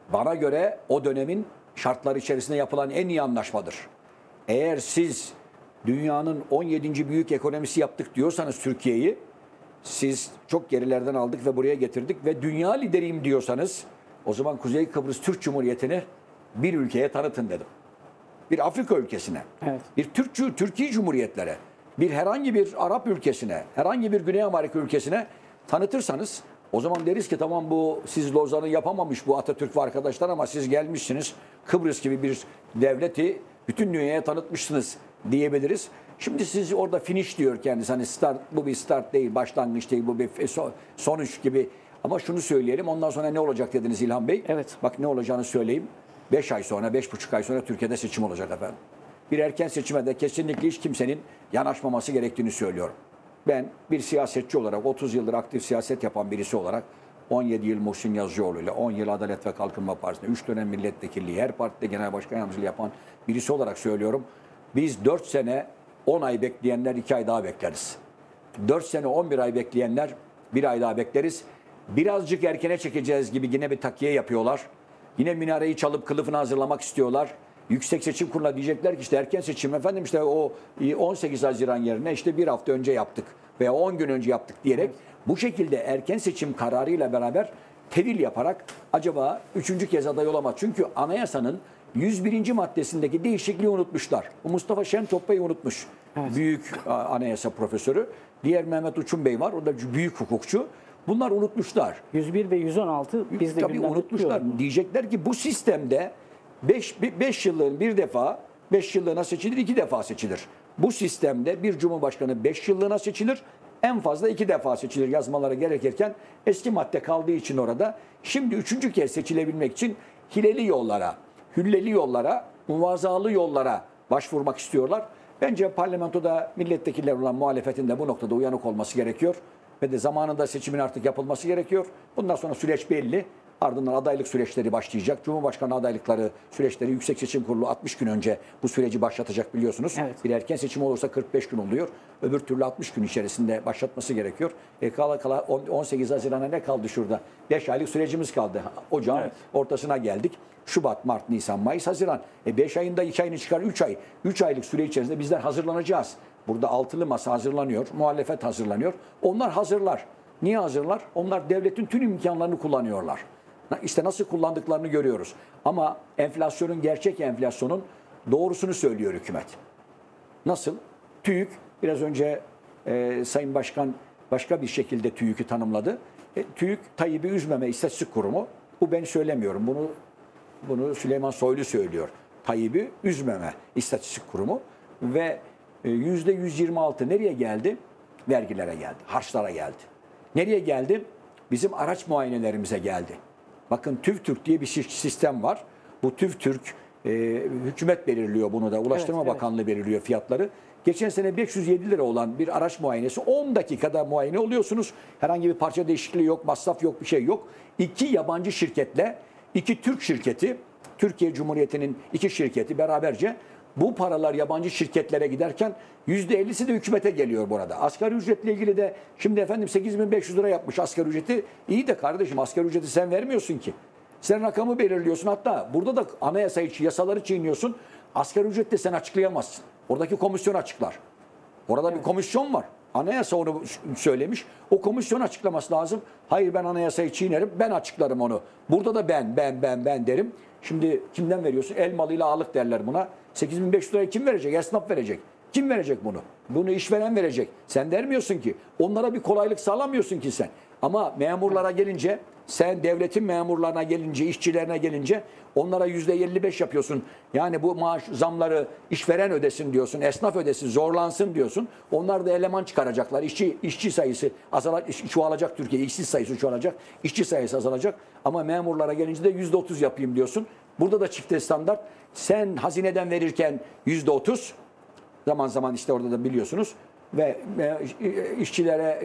bana göre o dönemin şartları içerisinde yapılan en iyi anlaşmadır. Eğer siz dünyanın on yedinci büyük ekonomisi yaptık diyorsanız Türkiye'yi, siz çok gerilerden aldık ve buraya getirdik ve dünya lideriyim diyorsanız, o zaman Kuzey Kıbrıs Türk Cumhuriyeti'ni bir ülkeye tanıtın dedim. Bir Afrika ülkesine, Evet. bir Türk, Türkiye Cumhuriyetlere, bir herhangi bir Arap ülkesine, herhangi bir Güney Amerika ülkesine tanıtırsanız, o zaman deriz ki tamam, bu siz Lozan'ı yapamamış bu Atatürk ve arkadaşlar ama siz gelmişsiniz Kıbrıs gibi bir devleti bütün dünyaya tanıtmışsınız diyebiliriz. Şimdi siz orada finish diyor kendisi, hani start, bu bir start değil, başlangıç değil, bu bir sonuç gibi. Ama şunu söyleyelim, ondan sonra ne olacak dediniz İlhan Bey? Evet. Bak ne olacağını söyleyeyim. beş ay sonra, beş buçuk ay sonra Türkiye'de seçim olacak efendim. Bir erken seçime de kesinlikle hiç kimsenin yanaşmaması gerektiğini söylüyorum. Ben bir siyasetçi olarak, otuz yıldır aktif siyaset yapan birisi olarak, on yedi yıl Muhsin Yazıcıoğlu ile, on yıl Adalet ve Kalkınma Partisi'nde, üç dönem milletvekilliği, her partide genel başkan yardımcılığı yapan birisi olarak söylüyorum. Biz dört sene on ay bekleyenler iki ay daha bekleriz. dört sene on bir ay bekleyenler bir ay daha bekleriz. Birazcık erkene çekeceğiz gibi yine bir takiye yapıyorlar. Yine minareyi çalıp kılıfını hazırlamak istiyorlar. Yüksek Seçim Kurulu'na diyecekler ki işte erken seçim efendim, işte o on sekiz Haziran yerine işte bir hafta önce yaptık veya on gün önce yaptık diyerek bu şekilde erken seçim kararıyla beraber tevil yaparak acaba üçüncü kez aday olamaz. Çünkü anayasanın yüz birinci maddesindeki değişikliği unutmuşlar. Bu Mustafa Şentop Bey unutmuş. Evet. Büyük anayasa profesörü. Diğer Mehmet Uçun Bey var. O da büyük hukukçu. Bunlar unutmuşlar. yüz bir ve yüz on altı biz de tabii unutmuşlar. Diyor. Diyecekler ki bu sistemde beş yıllığın bir defa, beş yıllığına seçilir, iki defa seçilir. Bu sistemde bir cumhurbaşkanı beş yıllığına seçilir, en fazla iki defa seçilir yazmaları gerekirken eski madde kaldığı için orada şimdi üçüncü kez seçilebilmek için hileli yollara, hülleli yollara, muvazalı yollara başvurmak istiyorlar. Bence parlamentoda milletvekiller olan muhalefetin de bu noktada uyanık olması gerekiyor. Ve de zamanında seçimin artık yapılması gerekiyor. Bundan sonra süreç belli. Ardından adaylık süreçleri başlayacak. Cumhurbaşkanı adaylıkları süreçleri Yüksek Seçim Kurulu altmış gün önce bu süreci başlatacak biliyorsunuz. Evet. Bir erken seçim olursa kırk beş gün oluyor. Öbür türlü altmış gün içerisinde başlatması gerekiyor. E kala kala on sekiz Haziran'a ne kaldı şurada? beş aylık sürecimiz kaldı. Ocağın evet. ortasına geldik. Şubat, Mart, Nisan, Mayıs, Haziran. E beş ayında iki ayını çıkar üç ay. üç aylık süre içerisinde bizler hazırlanacağız. Burada altılı masa hazırlanıyor, muhalefet hazırlanıyor. Onlar hazırlar. Niye hazırlar? Onlar devletin tüm imkanlarını kullanıyorlar. İşte nasıl kullandıklarını görüyoruz. Ama enflasyonun, gerçek enflasyonun doğrusunu söylüyor hükümet. Nasıl? TÜİK, biraz önce e, Sayın Başkan başka bir şekilde TÜİK'i tanımladı. E, TÜİK, Tayyip'i üzmeme istatistik kurumu. Bu ben söylemiyorum. Bunu bunu Süleyman Soylu söylüyor. Tayyip'i üzmeme istatistik kurumu ve yüzde yüz yirmi altı nereye geldi? Vergilere geldi, harçlara geldi. Nereye geldi? Bizim araç muayenelerimize geldi. Bakın TÜVTÜRK diye bir sistem var. Bu TÜVTÜRK e, hükümet belirliyor bunu da. Ulaştırma evet, Bakanlığı evet. belirliyor fiyatları. Geçen sene beş yüz yedi lira olan bir araç muayenesi on dakikada muayene oluyorsunuz. Herhangi bir parça değişikliği yok, masraf yok, bir şey yok. İki yabancı şirketle, iki Türk şirketi, Türkiye Cumhuriyeti'nin iki şirketi beraberce bu paralar yabancı şirketlere giderken yüzde ellisi de hükümete geliyor burada. Asgari ücretle ilgili de şimdi efendim sekiz bin beş yüz lira yapmış asgari ücreti. İyi de kardeşim, asgari ücreti sen vermiyorsun ki. Sen rakamı belirliyorsun, hatta burada da anayasayı, yasaları çiğniyorsun. Asgari ücret de sen açıklayamazsın. Oradaki komisyon açıklar. Orada evet. bir komisyon var. Anayasa onu söylemiş. O komisyon açıklaması lazım. Hayır, ben anayasayı çiğnerim, ben açıklarım onu. Burada da ben, ben, ben, ben derim. Şimdi kimden veriyorsun? El malıyla ağalık derler buna. sekiz bin beş yüz lirayı kim verecek? Esnaf verecek. Kim verecek bunu? Bunu işveren verecek. Sen vermiyorsun ki. Onlara bir kolaylık sağlamıyorsun ki sen. Ama memurlara gelince, sen devletin memurlarına gelince, işçilerine gelince onlara yüzde elli beş yapıyorsun. Yani bu maaş zamları işveren ödesin diyorsun, esnaf ödesin, zorlansın diyorsun. Onlar da eleman çıkaracaklar. İşçi, işçi sayısı azalacak, çoğalacak Türkiye. İşsiz sayısı çoğalacak, işçi sayısı azalacak. Ama memurlara gelince de yüzde otuz yapayım diyorsun. Burada da çifte standart. Sen hazineden verirken yüzde otuz, zaman zaman işte orada da biliyorsunuz, ve işçilere,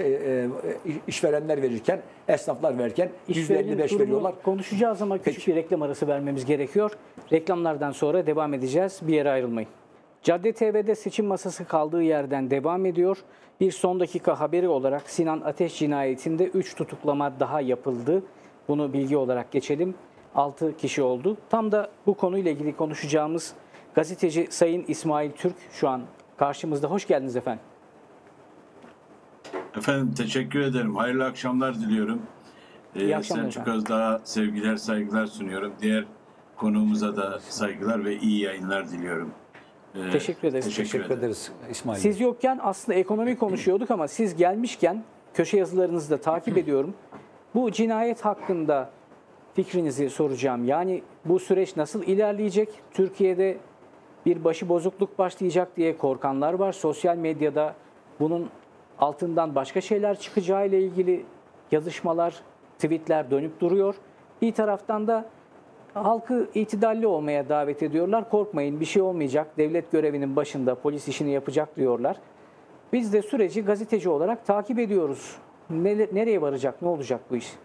işverenler verirken, esnaflar verirken yüzde elli beş veriyorlar. Konuşacağız ama küçük Peki. bir reklam arası vermemiz gerekiyor. Reklamlardan sonra devam edeceğiz. Bir yere ayrılmayın. Cadde T V'de seçim masası kaldığı yerden devam ediyor. Bir son dakika haberi olarak Sinan Ateş cinayetinde üç tutuklama daha yapıldı. Bunu bilgi olarak geçelim. altı kişi oldu. Tam da bu konuyla ilgili konuşacağımız gazeteci Sayın İsmail Türk şu an karşımızda. Hoş geldiniz efendim. Efendim teşekkür ederim. Hayırlı akşamlar diliyorum. İyi Ee, akşamlar Selçuk efendim. Özdağ'a sevgiler, saygılar sunuyorum. Diğer konuğumuza da saygılar ve iyi yayınlar diliyorum. Ee, Teşekkür ederiz. Teşekkür, Teşekkür ederim. ederiz İsmail. Siz yokken aslında ekonomi konuşuyorduk ama siz gelmişken köşe yazılarınızı da takip ediyorum. Bu cinayet hakkında fikrinizi soracağım. Yani bu süreç nasıl ilerleyecek? Türkiye'de bir başıbozukluk başlayacak diye korkanlar var. Sosyal medyada bunun altından başka şeyler çıkacağı ile ilgili yazışmalar, tweetler dönüp duruyor. Bir taraftan da halkı itidalli olmaya davet ediyorlar. Korkmayın, bir şey olmayacak. Devlet görevinin başında polis işini yapacak diyorlar. Biz de süreci gazeteci olarak takip ediyoruz. Nereye varacak, ne olacak bu iş?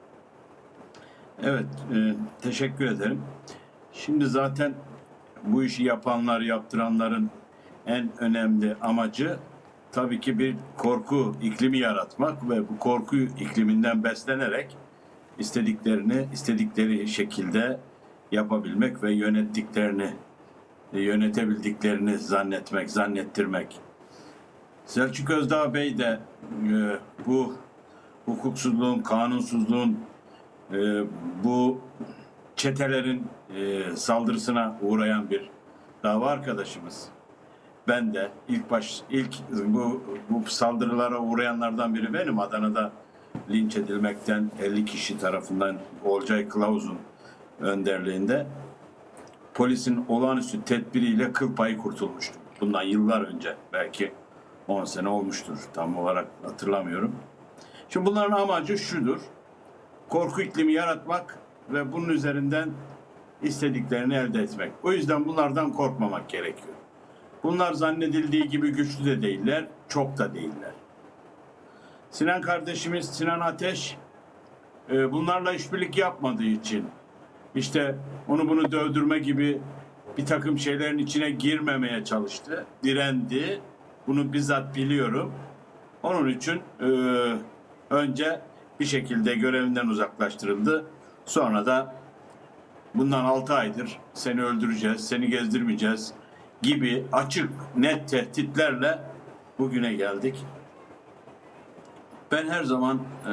Evet, e, teşekkür ederim. Şimdi zaten bu işi yapanlar, yaptıranların en önemli amacı tabii ki bir korku iklimi yaratmak ve bu korku ikliminden beslenerek istediklerini istedikleri şekilde yapabilmek ve yönettiklerini, yönetebildiklerini zannetmek, zannettirmek. Selçuk Özdağ Bey de e, bu hukuksuzluğun, kanunsuzluğun, e, bu çetelerin e, saldırısına uğrayan bir dava arkadaşımız. Ben de ilk baş ilk bu bu saldırılara uğrayanlardan biri benim. Adana'da linç edilmekten elli kişi tarafından Olcay Kılavuz'un önderliğinde polisin olağanüstü tedbiriyle kıl payı kurtulmuştum. Bundan yıllar önce, belki on sene olmuştur, tam olarak hatırlamıyorum. Şimdi bunların amacı şudur: korku iklimi yaratmak ve bunun üzerinden istediklerini elde etmek. O yüzden bunlardan korkmamak gerekiyor. Bunlar zannedildiği gibi güçlü de değiller, çok da değiller. Sinan kardeşimiz, Sinan Ateş, bunlarla işbirlik yapmadığı için, işte onu bunu dövdürme gibi bir takım şeylerin içine girmemeye çalıştı, direndi. Bunu bizzat biliyorum. Onun için e, önce bir şekilde görevinden uzaklaştırıldı. Sonra da bundan altı aydır seni öldüreceğiz, seni gezdirmeyeceğiz gibi açık, net tehditlerle bugüne geldik. Ben her zaman e,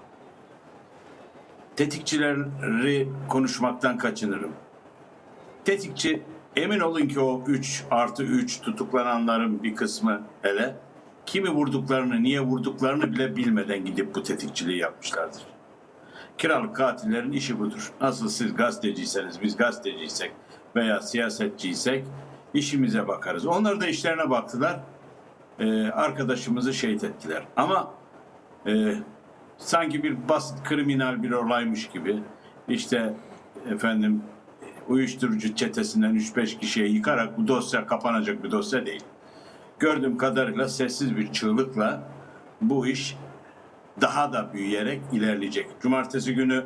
tetikçileri konuşmaktan kaçınırım. Tetikçi, emin olun ki o üç artı üç tutuklananların bir kısmı hele kimi vurduklarını, niye vurduklarını bile bilmeden gidip bu tetikçiliği yapmışlardır. Kiralık katillerin işi budur. Nasıl siz gazeteciyseniz, biz gazeteciysek veya siyasetçiysek işimize bakarız. Onlar da işlerine baktılar. Ee, arkadaşımızı şehit ettiler. Ama e, sanki bir basit kriminal bir olaymış gibi, işte efendim uyuşturucu çetesinden üç beş kişiye yıkarak bu dosya kapanacak bir dosya değil. Gördüğüm kadarıyla sessiz bir çığlıkla bu iş daha da büyüyerek ilerleyecek. Cumartesi günü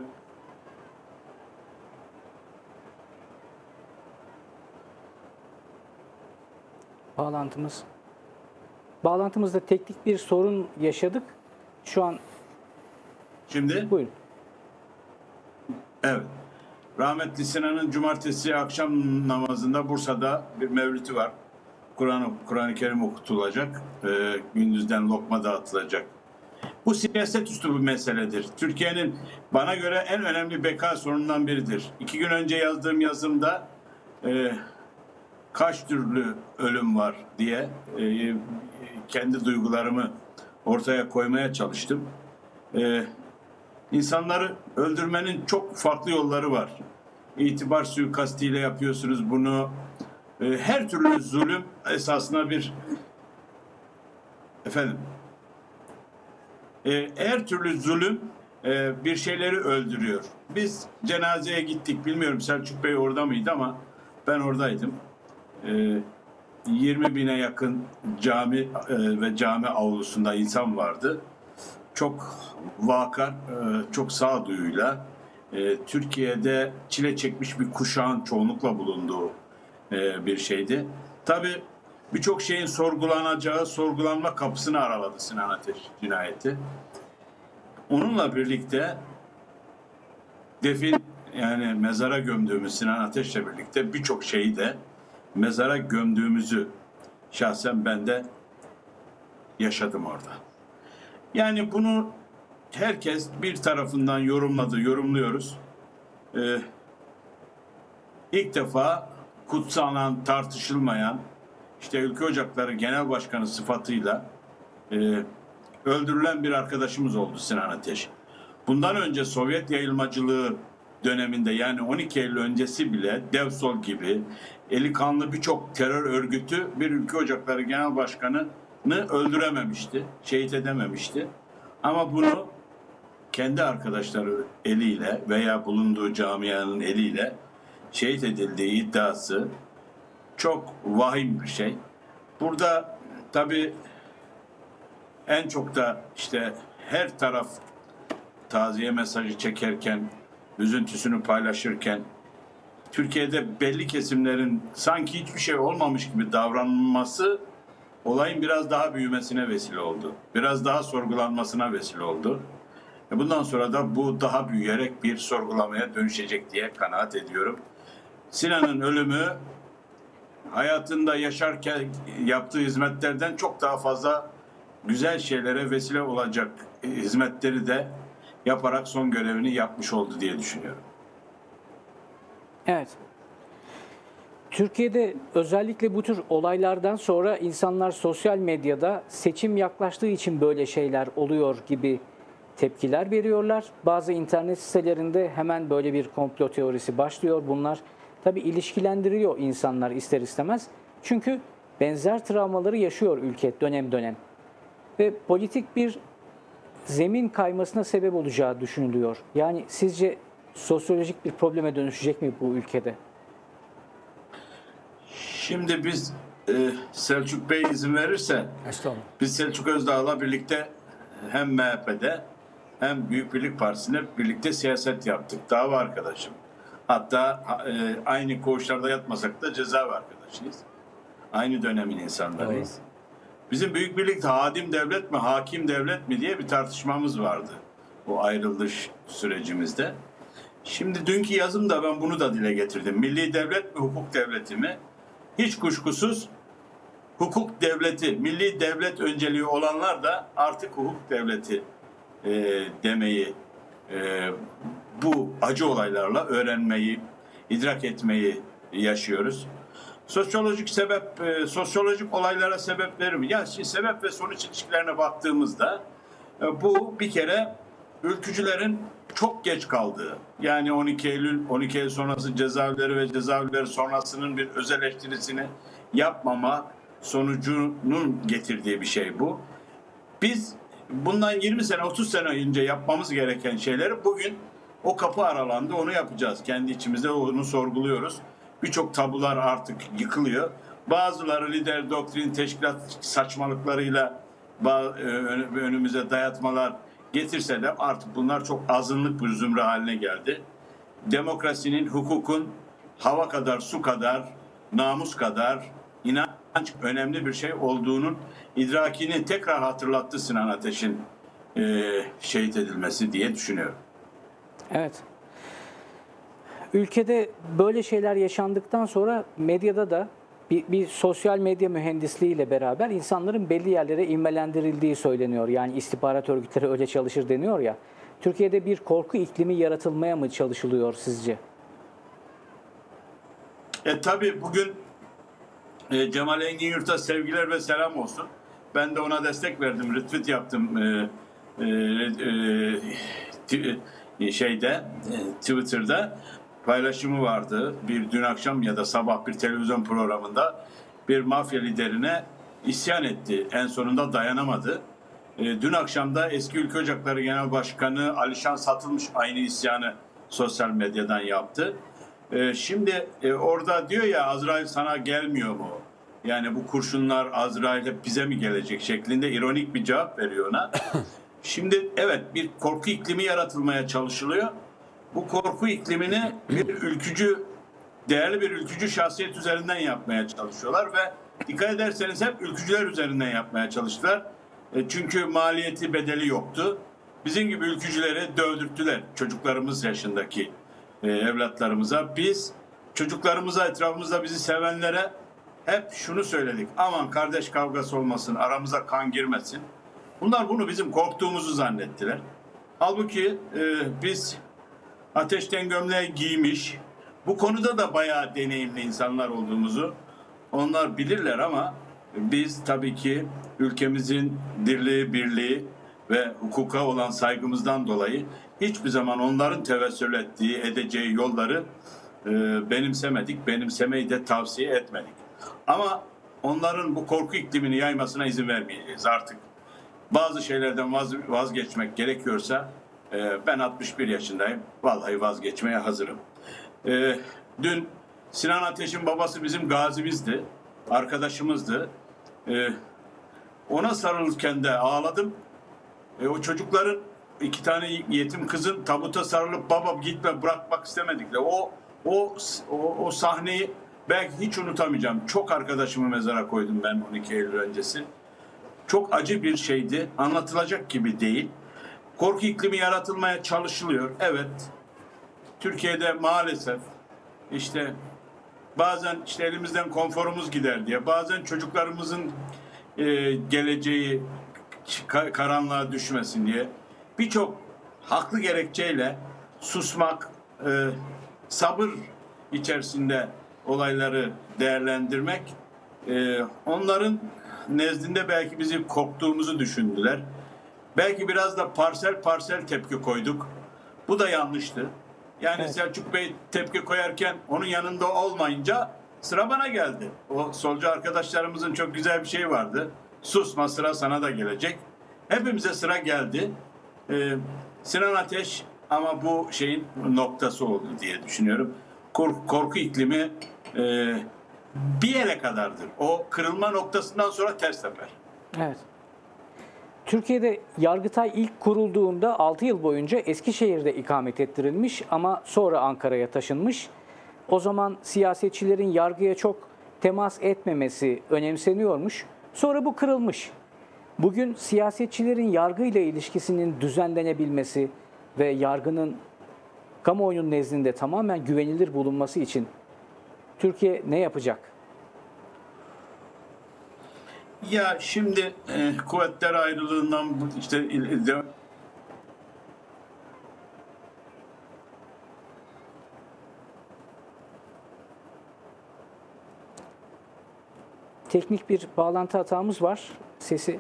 Bağlantımız. Bağlantımızda teknik bir sorun yaşadık. Şu an şimdi buyurun. evet. Rahmetli Sinan'ın cumartesi akşam namazında Bursa'da bir mevlütü var. Kur'an Kur'an-ı Kerim okutulacak. E, gündüzden lokma dağıtılacak. Bu siyaset üstü bir meseledir. Türkiye'nin bana göre en önemli beka sorunundan biridir. İki gün önce yazdığım yazımda e, kaç türlü ölüm var diye e, kendi duygularımı ortaya koymaya çalıştım. E, insanları öldürmenin çok farklı yolları var. İtibar suikastiyle yapıyorsunuz bunu. E, her türlü zulüm esasında bir efendim e, her türlü zulüm e, bir şeyleri öldürüyor. Biz cenazeye gittik. Bilmiyorum Selçuk Bey orada mıydı ama ben oradaydım. E, yirmi bine yakın cami e, ve cami avlusunda insan vardı. Çok vakar, e, çok sağduyuyla e, Türkiye'de çile çekmiş bir kuşağın çoğunlukla bulunduğu e, bir şeydi. Tabii birçok şeyin sorgulanacağı, sorgulanma kapısını araladı Sinan Ateş cinayeti. Onunla birlikte defin yani mezara gömdüğümüz Sinan Ateş'le birlikte birçok şeyi de mezara gömdüğümüzü şahsen ben de yaşadım orada. Yani bunu herkes bir tarafından yorumladı, yorumluyoruz. Ee, ilk defa kutsanan, tartışılmayan, işte Ülke Ocakları Genel Başkanı sıfatıyla e, öldürülen bir arkadaşımız oldu Sinan Ateş. Bundan önce Sovyet yayılmacılığı döneminde, yani on iki Eylül öncesi bile Devsol gibi eli kanlı birçok terör örgütü bir Ülke Ocakları Genel Başkanı'nı öldürememişti, şehit edememişti. Ama bunu kendi arkadaşları eliyle veya bulunduğu camianın eliyle şehit edildiği iddiası çok vahim bir şey. Burada tabii en çok da işte her taraf taziye mesajı çekerken, üzüntüsünü paylaşırken, Türkiye'de belli kesimlerin sanki hiçbir şey olmamış gibi davranması olayın biraz daha büyümesine vesile oldu. Biraz daha sorgulanmasına vesile oldu. Bundan sonra da bu daha büyüyerek bir sorgulamaya dönüşecek diye kanaat ediyorum. Sinan'ın ölümü hayatında yaşarken yaptığı hizmetlerden çok daha fazla güzel şeylere vesile olacak hizmetleri de yaparak son görevini yapmış oldu diye düşünüyorum. Evet. Türkiye'de özellikle bu tür olaylardan sonra insanlar sosyal medyada seçim yaklaştığı için böyle şeyler oluyor gibi tepkiler veriyorlar. Bazı internet sitelerinde hemen böyle bir komplo teorisi başlıyor. Bunlar tabii ilişkilendiriyor insanlar ister istemez. Çünkü benzer travmaları yaşıyor ülke dönem dönem. Ve politik bir zemin kaymasına sebep olacağı düşünülüyor. Yani sizce sosyolojik bir probleme dönüşecek mi bu ülkede? Şimdi biz e, Selçuk Bey izin verirse biz Selçuk Özdağ'la birlikte hem M H P'de hem Büyük Birlik Partisi'nde birlikte siyaset yaptık. Dava arkadaşım. Hatta e, aynı koğuşlarda yatmasak da cezaevi arkadaşıyız. Aynı dönemin insanlarıyız. Evet. Bizim Büyük Birlik'te hadim devlet mi, hakim devlet mi diye bir tartışmamız vardı. O ayrılış sürecimizde. Şimdi dünkü yazımda ben bunu da dile getirdim. Milli devlet mi, hukuk devleti mi? Hiç kuşkusuz hukuk devleti, milli devlet önceliği olanlar da artık hukuk devleti e, demeyi, e, bu acı olaylarla öğrenmeyi, idrak etmeyi yaşıyoruz. Sosyolojik sebep, e, sosyolojik olaylara sebep verir mi? Ya şimdi sebep ve sonuç ilişkilerine baktığımızda e, bu bir kere ülkücülerin çok geç kaldığı, yani on iki Eylül, on iki Eylül sonrası cezaevleri ve cezaevleri sonrasının bir öz eleştirisini yapmama sonucunun getirdiği bir şey bu. Biz bundan yirmi sene, otuz sene önce yapmamız gereken şeyleri bugün o kapı aralandı, onu yapacağız. Kendi içimizde onu sorguluyoruz. Birçok tabular artık yıkılıyor. Bazıları lider, doktrin, teşkilat saçmalıklarıyla önümüze dayatmalar getirse de artık bunlar çok azınlık bir zümre haline geldi. Demokrasinin, hukukun hava kadar, su kadar, namus kadar, inanç önemli bir şey olduğunun idrakini tekrar hatırlattı Sinan Ateş'in e, şehit edilmesi diye düşünüyorum. Evet. Ülkede böyle şeyler yaşandıktan sonra medyada da bir, bir sosyal medya mühendisliğiyle beraber insanların belli yerlere ivmelendirildiği söyleniyor. Yani istihbarat örgütleri öyle çalışır deniyor ya. Türkiye'de bir korku iklimi yaratılmaya mı çalışılıyor sizce? E tabii bugün e, Cemal Engin Yurt'a sevgiler ve selam olsun. Ben de ona destek verdim, retweet yaptım e, e, e, şeyde e, Twitter'da. Paylaşımı vardı. Bir dün akşam ya da sabah bir televizyon programında bir mafya liderine isyan etti. En sonunda dayanamadı. E, dün akşam da eski Ülke Ocakları Genel Başkanı Alişan Satılmış aynı isyanı sosyal medyadan yaptı. E, şimdi e, orada diyor ya, Azrail sana gelmiyor mu? Yani bu kurşunlar Azrail hep bize mi gelecek şeklinde ironik bir cevap veriyor ona. Şimdi evet, bir korku iklimi yaratılmaya çalışılıyor. Bu korku iklimini bir ülkücü, değerli bir ülkücü şahsiyet üzerinden yapmaya çalışıyorlar ve dikkat ederseniz hep ülkücüler üzerinden yapmaya çalıştılar. E çünkü maliyeti, bedeli yoktu. Bizim gibi ülkücüleri dövdürttüler, çocuklarımız yaşındaki e, evlatlarımıza. Biz çocuklarımıza, etrafımızda bizi sevenlere hep şunu söyledik. Aman kardeş kavgası olmasın, aramıza kan girmesin. Bunlar bunu bizim korktuğumuzu zannettiler. Halbuki e, biz ateşten gömleği giymiş, bu konuda da bayağı deneyimli insanlar olduğumuzu onlar bilirler ama biz tabii ki ülkemizin dirliği, birliği ve hukuka olan saygımızdan dolayı hiçbir zaman onların tevessül ettiği, edeceği yolları e, benimsemedik, benimsemeyi de tavsiye etmedik. Ama onların bu korku iklimini yaymasına izin vermeyeceğiz artık. Bazı şeylerden vaz, vazgeçmek gerekiyorsa e, ben altmış bir yaşındayım, vallahi vazgeçmeye hazırım. E, dün Sinan Ateş'in babası bizim gazimizdi, arkadaşımızdı. E, ona sarılırken de ağladım. E, o çocukların iki tane yetim kızın tabuta sarılıp baba gitme bırakmak istemedikleri o o o, o sahneyi belki hiç unutamayacağım. Çok arkadaşımı mezara koydum ben on iki Eylül öncesi. Çok acı bir şeydi. Anlatılacak gibi değil. Korku iklimi yaratılmaya çalışılıyor. Evet. Türkiye'de maalesef işte bazen işte elimizden konforumuz gider diye, bazen çocuklarımızın e, geleceği karanlığa düşmesin diye birçok haklı gerekçeyle susmak, e, sabır içerisinde olayları değerlendirmek, e, onların nezdinde belki bizi korktuğumuzu düşündüler. Belki biraz da parsel parsel tepki koyduk. Bu da yanlıştı. Yani evet. Selçuk Bey tepki koyarken onun yanında olmayınca sıra bana geldi. O solcu arkadaşlarımızın çok güzel bir şeyi vardı. Susma, sıra sana da gelecek. Hepimize sıra geldi. Ee, Sinan Ateş ama bu şeyin noktası oldu diye düşünüyorum. Korku, korku iklimi e, bir yere kadardır. O kırılma noktasından sonra ters teper. Evet. Türkiye'de Yargıtay ilk kurulduğunda altı yıl boyunca Eskişehir'de ikamet ettirilmiş ama sonra Ankara'ya taşınmış. O zaman siyasetçilerin yargıya çok temas etmemesi önemseniyormuş. Sonra bu kırılmış. Bugün siyasetçilerin yargıyla ilişkisinin düzenlenebilmesi ve yargının kamuoyunun nezdinde tamamen güvenilir bulunması için Türkiye ne yapacak? Ya şimdi e, kuvvetler ayrılığından işte de, teknik bir bağlantı hatamız var. Sesi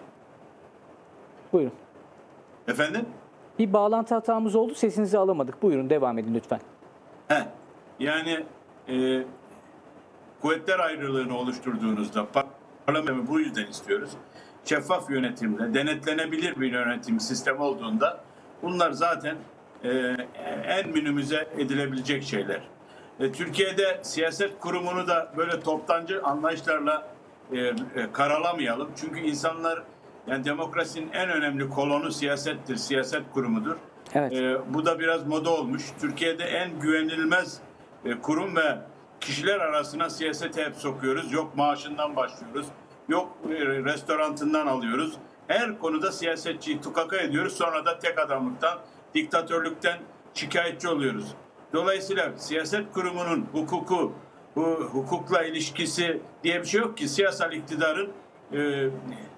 buyurun. Efendim? Bir bağlantı hatamız oldu. Sesinizi alamadık. Buyurun devam edin lütfen. He, yani e, kuvvetler ayrılığını oluşturduğunuzda parlamentoyu bu yüzden istiyoruz. Şeffaf yönetimle, denetlenebilir bir yönetim sistemi olduğunda bunlar zaten e, en minimize edilebilecek şeyler. E, Türkiye'de siyaset kurumunu da böyle toptancı anlayışlarla e, e, karalamayalım. Çünkü insanlar, yani demokrasinin en önemli kolonu siyasettir, siyaset kurumudur. Evet. E, bu da biraz moda olmuş. Türkiye'de en güvenilmez e, kurum ve kişiler arasına siyaseti hep sokuyoruz. Yok maaşından başlıyoruz. Yok e, restoranından alıyoruz. Her konuda siyasetçiyi tukaka ediyoruz. Sonra da tek adamlıktan, diktatörlükten şikayetçi oluyoruz. Dolayısıyla siyaset kurumunun hukuku, bu hukukla ilişkisi diye bir şey yok ki. Siyasal iktidarın e,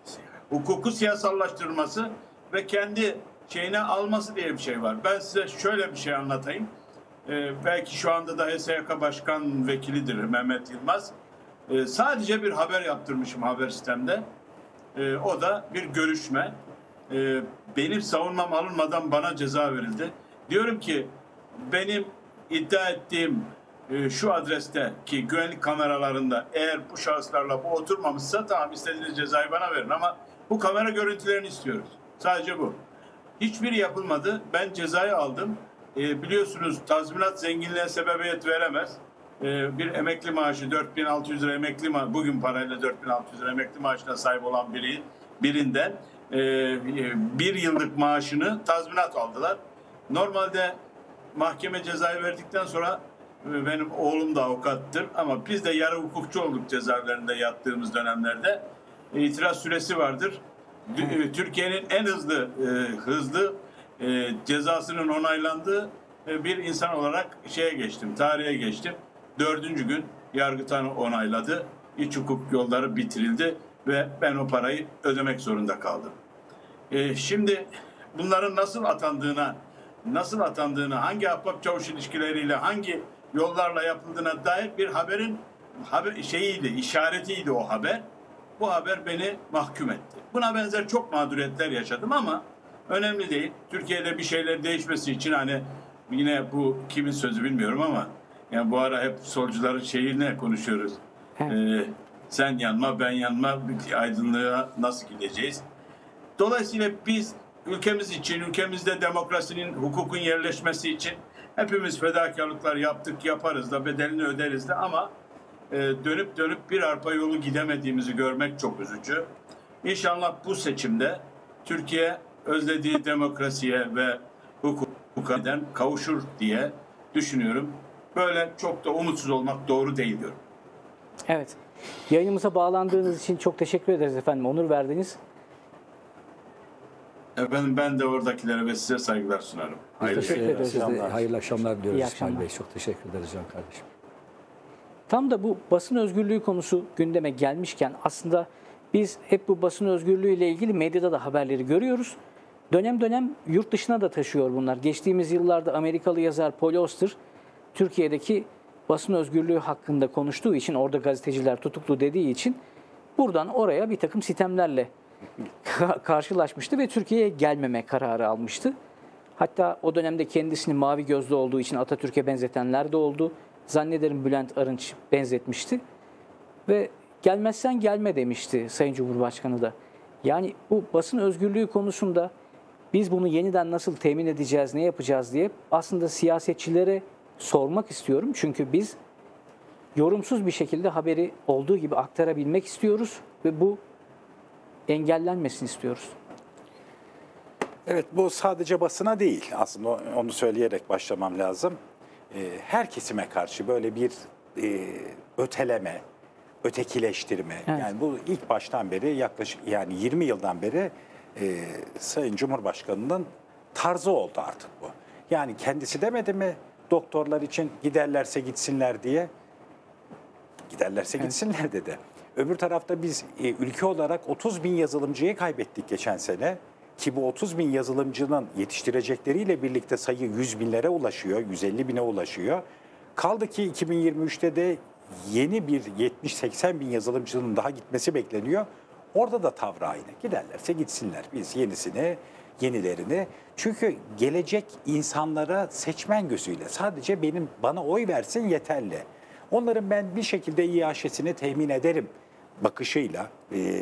hukuku siyasallaştırması ve kendi şeyine alması diye bir şey var. Ben size şöyle bir şey anlatayım. Ee, belki şu anda da H S Y K Başkan Vekilidir Mehmet Yılmaz. Ee, sadece bir haber yaptırmışım haber sistemde. Ee, o da bir görüşme. Ee, benim savunmam alınmadan bana ceza verildi. Diyorum ki benim iddia ettiğim e, şu adresteki güvenlik kameralarında eğer bu şahıslarla bu oturmamışsa tamam, istediğiniz cezayı bana verin ama bu kamera görüntülerini istiyoruz. Sadece bu. Hiçbiri yapılmadı. Ben cezayı aldım. E, biliyorsunuz tazminat zenginliğe sebebiyet veremez. E, bir emekli maaşı dört bin altı yüz lira emekli ma bugün parayla dört bin altı yüz lira emekli maaşına sahip olan biri birinden e, bir yıllık maaşını tazminat aldılar. Normalde mahkeme cezayı verdikten sonra e, benim oğlum da avukattır ama biz de yarı hukukçu olduk cezaevlerinde yattığımız dönemlerde. E, itiraz süresi vardır. Türkiye'nin en hızlı e, hızlı e, cezasının onaylandığı e, bir insan olarak şeye geçtim, tarihe geçtim. Dördüncü gün Yargıtay onayladı. İç hukuk yolları bitirildi ve ben o parayı ödemek zorunda kaldım. E, şimdi bunların nasıl atandığına, nasıl atandığını, hangi ahbap çavuş ilişkileriyle, hangi yollarla yapıldığına dair bir haberin haber, şeyiydi, işaretiydi o haber. Bu haber beni mahkum etti. Buna benzer çok mağduriyetler yaşadım ama önemli değil. Türkiye'de bir şeyler değişmesi için hani yine bu kimin sözü bilmiyorum ama yani bu ara hep solcuların şeyine konuşuyoruz. Ee, sen yanma, ben yanma, aydınlığa nasıl gideceğiz? Dolayısıyla biz ülkemiz için, ülkemizde demokrasinin, hukukun yerleşmesi için hepimiz fedakarlıklar yaptık, yaparız da, bedelini öderiz de ama e, dönüp dönüp bir arpa yolu gidemediğimizi görmek çok üzücü. İnşallah bu seçimde Türkiye özlediği demokrasiye ve hukuka kavuşur diye düşünüyorum. Böyle çok da umutsuz olmak doğru değil diyorum. Evet. Yayınımıza bağlandığınız için çok teşekkür ederiz efendim. Onur verdiniz. Efendim ben de oradakilere ve size saygılar sunarım. Hayırlı Teşekkür ederiz. Size de hayırlı akşamlar diliyoruz İyi İsmail akşamlar. Bey. Çok teşekkür ederiz Can kardeşim. Tam da bu basın özgürlüğü konusu gündeme gelmişken aslında biz hep bu basın özgürlüğü ile ilgili medyada da haberleri görüyoruz. Dönem dönem yurt dışına da taşıyor bunlar. Geçtiğimiz yıllarda Amerikalı yazar Paul Auster Türkiye'deki basın özgürlüğü hakkında konuştuğu için, orada gazeteciler tutuklu dediği için buradan oraya bir takım sitemlerle karşılaşmıştı ve Türkiye'ye gelmeme kararı almıştı. Hatta o dönemde kendisini mavi gözlü olduğu için Atatürk'e benzetenler de oldu. Zannederim Bülent Arınç benzetmişti. Ve gelmezsen gelme demişti Sayın Cumhurbaşkanı da. Yani bu basın özgürlüğü konusunda biz bunu yeniden nasıl temin edeceğiz, ne yapacağız diye aslında siyasetçilere sormak istiyorum. Çünkü biz yorumsuz bir şekilde haberi olduğu gibi aktarabilmek istiyoruz ve bu engellenmesini istiyoruz. Evet, bu sadece basına değil, aslında onu söyleyerek başlamam lazım. Her kesime karşı böyle bir öteleme, ötekileştirme, evet. Yani bu ilk baştan beri yaklaşık yani yirmi yıldan beri e, Sayın Cumhurbaşkanı'nın tarzı oldu artık bu. Yani kendisi demedi mi doktorlar için giderlerse gitsinler diye, giderlerse evet. gitsinler dedi. Öbür tarafta biz e, ülke olarak otuz bin yazılımcıyı kaybettik geçen sene. Ki bu otuz bin yazılımcının yetiştirecekleriyle birlikte sayı yüz binlere ulaşıyor, yüz elli bine ulaşıyor. Kaldı ki iki bin yirmi üçte de yeni bir yetmiş seksen bin yazılımcının daha gitmesi bekleniyor. Orada da tavrı aynı. Giderlerse gitsinler. Biz yenisini, yenilerini. Çünkü gelecek insanlara seçmen gözüyle sadece benim bana oy versin yeterli. Onların ben bir şekilde İAŞ'sini temin ederim bakışıyla e,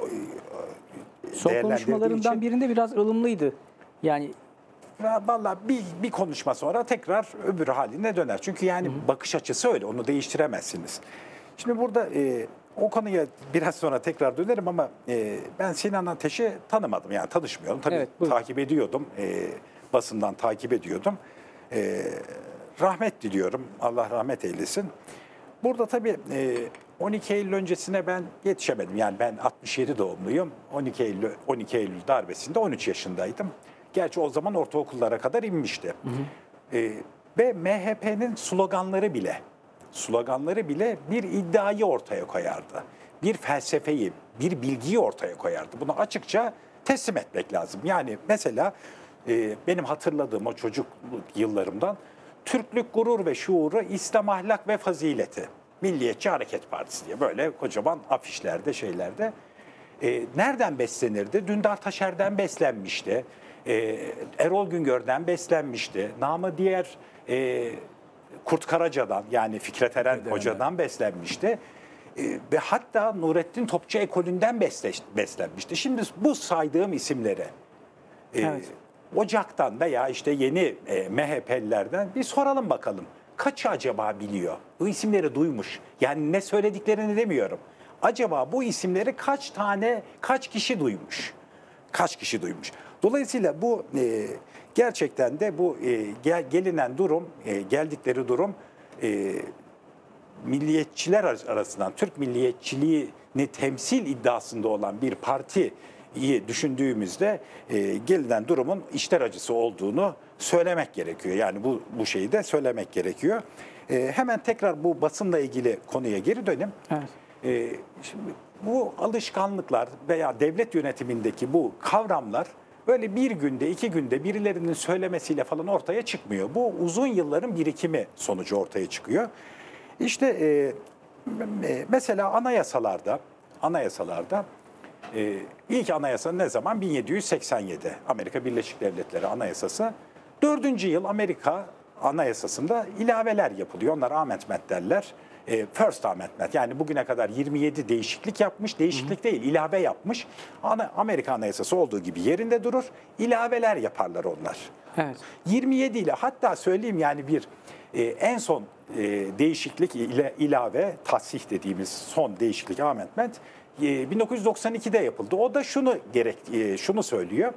Son konuşmalarından için, birinde biraz ılımlıydı. Yani vallahi bir, bir konuşma sonra tekrar öbür haline döner. Çünkü yani hı hı. bakış açısı öyle. Onu değiştiremezsiniz. Şimdi burada e, o konuya biraz sonra tekrar dönerim ama e, ben Sinan Ateş'i tanımadım. Yani tanışmıyorum. Tabii evet, takip ediyordum. E, basından takip ediyordum. E, rahmet diliyorum. Allah rahmet eylesin. Burada tabii e, on iki Eylül öncesine ben yetişemedim. Yani ben altmış yedi doğumluyum. on iki Eylül on iki Eylül darbesinde on üç yaşındaydım. Gerçi o zaman ortaokullara kadar inmişti. Hı hı. E, ve M H P'nin sloganları bile, sloganları bile bir iddiayı ortaya koyardı. Bir felsefeyi, bir bilgiyi ortaya koyardı. Bunu açıkça teslim etmek lazım. Yani mesela e, benim hatırladığım o çocukluk yıllarımdan Türklük gurur ve şuuru, İslam ahlak ve fazileti. Milliyetçi Hareket Partisi diye böyle kocaman afişlerde, şeylerde. E, nereden beslenirdi? Dündar Taşer'den beslenmişti. E, Erol Güngör'den beslenmişti. Namı diğer e, Kurt Karaca'dan yani Fikret Eren evet, Hoca'dan evet. beslenmişti. E, ve hatta Nurettin Topçu ekolünden besle, beslenmişti. Şimdi bu saydığım isimlere e, evet. Ocak'tan veya işte yeni e, M H P'lilerden bir soralım bakalım. Kaçı acaba biliyor? Bu isimleri duymuş. Yani ne söylediklerini demiyorum. Acaba bu isimleri kaç tane, kaç kişi duymuş? Kaç kişi duymuş? Dolayısıyla bu e, gerçekten de bu e, gel, gelinen durum, e, geldikleri durum e, milliyetçiler arasından, Türk milliyetçiliğini temsil iddiasında olan bir parti iyi düşündüğümüzde e, gelinen durumun içler acısı olduğunu söylemek gerekiyor. Yani bu bu şeyi de söylemek gerekiyor. E, hemen tekrar bu basınla ilgili konuya geri döneyim. Evet. E, şimdi bu alışkanlıklar veya devlet yönetimindeki bu kavramlar böyle bir günde, iki günde birilerinin söylemesiyle falan ortaya çıkmıyor. Bu uzun yılların birikimi sonucu ortaya çıkıyor. İşte e, mesela anayasalarda, anayasalarda e, ilk anayasa ne zaman? bin yedi yüz seksen yedi Amerika Birleşik Devletleri Anayasası. Dördüncü yıl Amerika Anayasası'nda ilaveler yapılıyor. Onlar amendment derler. E, First Amendment, yani bugüne kadar yirmi yedi değişiklik yapmış. Değişiklik değil, ilave yapmış. Ana, Amerika Anayasası olduğu gibi yerinde durur. İlaveler yaparlar onlar. Evet. yirmi yedi ile, hatta söyleyeyim yani bir e, en son e, değişiklik ile ilave, tasih dediğimiz son değişiklik, amendment e, bin dokuz yüz doksan ikide yapıldı. O da şunu gerek e, şunu söylüyor.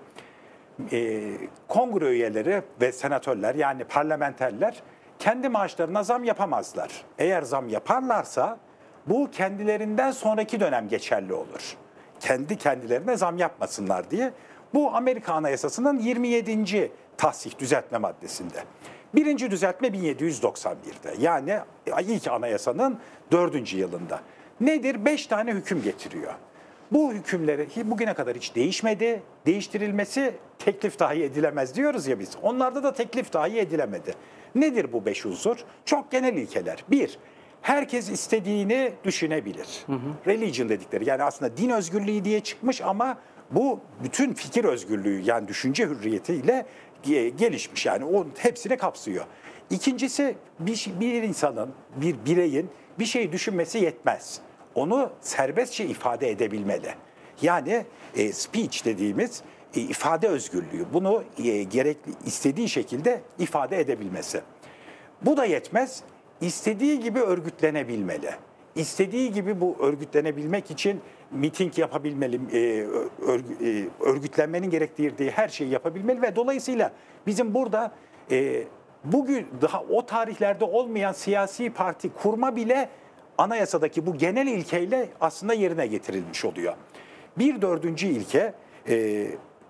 E, kongre üyeleri ve senatörler, yani parlamenterler kendi maaşlarına zam yapamazlar. Eğer zam yaparlarsa bu kendilerinden sonraki dönem geçerli olur. Kendi kendilerine zam yapmasınlar diye. Bu Amerika Anayasası'nın yirmi yedinci tasih düzeltme maddesinde. Birinci düzeltme bin yedi yüz doksan birde. Yani ilk anayasanın dördüncü yılında. Nedir? Beş tane hüküm getiriyor. Bu hükümleri bugüne kadar hiç değişmedi. Değiştirilmesi teklif dahi edilemez diyoruz ya biz. Onlarda da teklif dahi edilemedi. Nedir bu beş unsur? Çok genel ilkeler. Bir, herkes istediğini düşünebilir. Hı hı. Religion dedikleri, yani aslında din özgürlüğü diye çıkmış ama bu bütün fikir özgürlüğü, yani düşünce hürriyetiyle gelişmiş. Yani o hepsini kapsıyor. İkincisi, bir, bir insanın, bir bireyin bir şey düşünmesi yetmez. Onu serbestçe ifade edebilmeli. Yani e, speech dediğimiz e, ifade özgürlüğü. Bunu e, gerekli istediği şekilde ifade edebilmesi. Bu da yetmez. İstediği gibi örgütlenebilmeli. İstediği gibi bu örgütlenebilmek için miting yapabilmeli, e, örgü, e, örgütlenmenin gerektirdiği her şeyi yapabilmeli ve dolayısıyla bizim burada e, bugün daha o tarihlerde olmayan siyasi parti kurma bile anayasadaki bu genel ilkeyle aslında yerine getirilmiş oluyor. Bir dördüncü ilke e,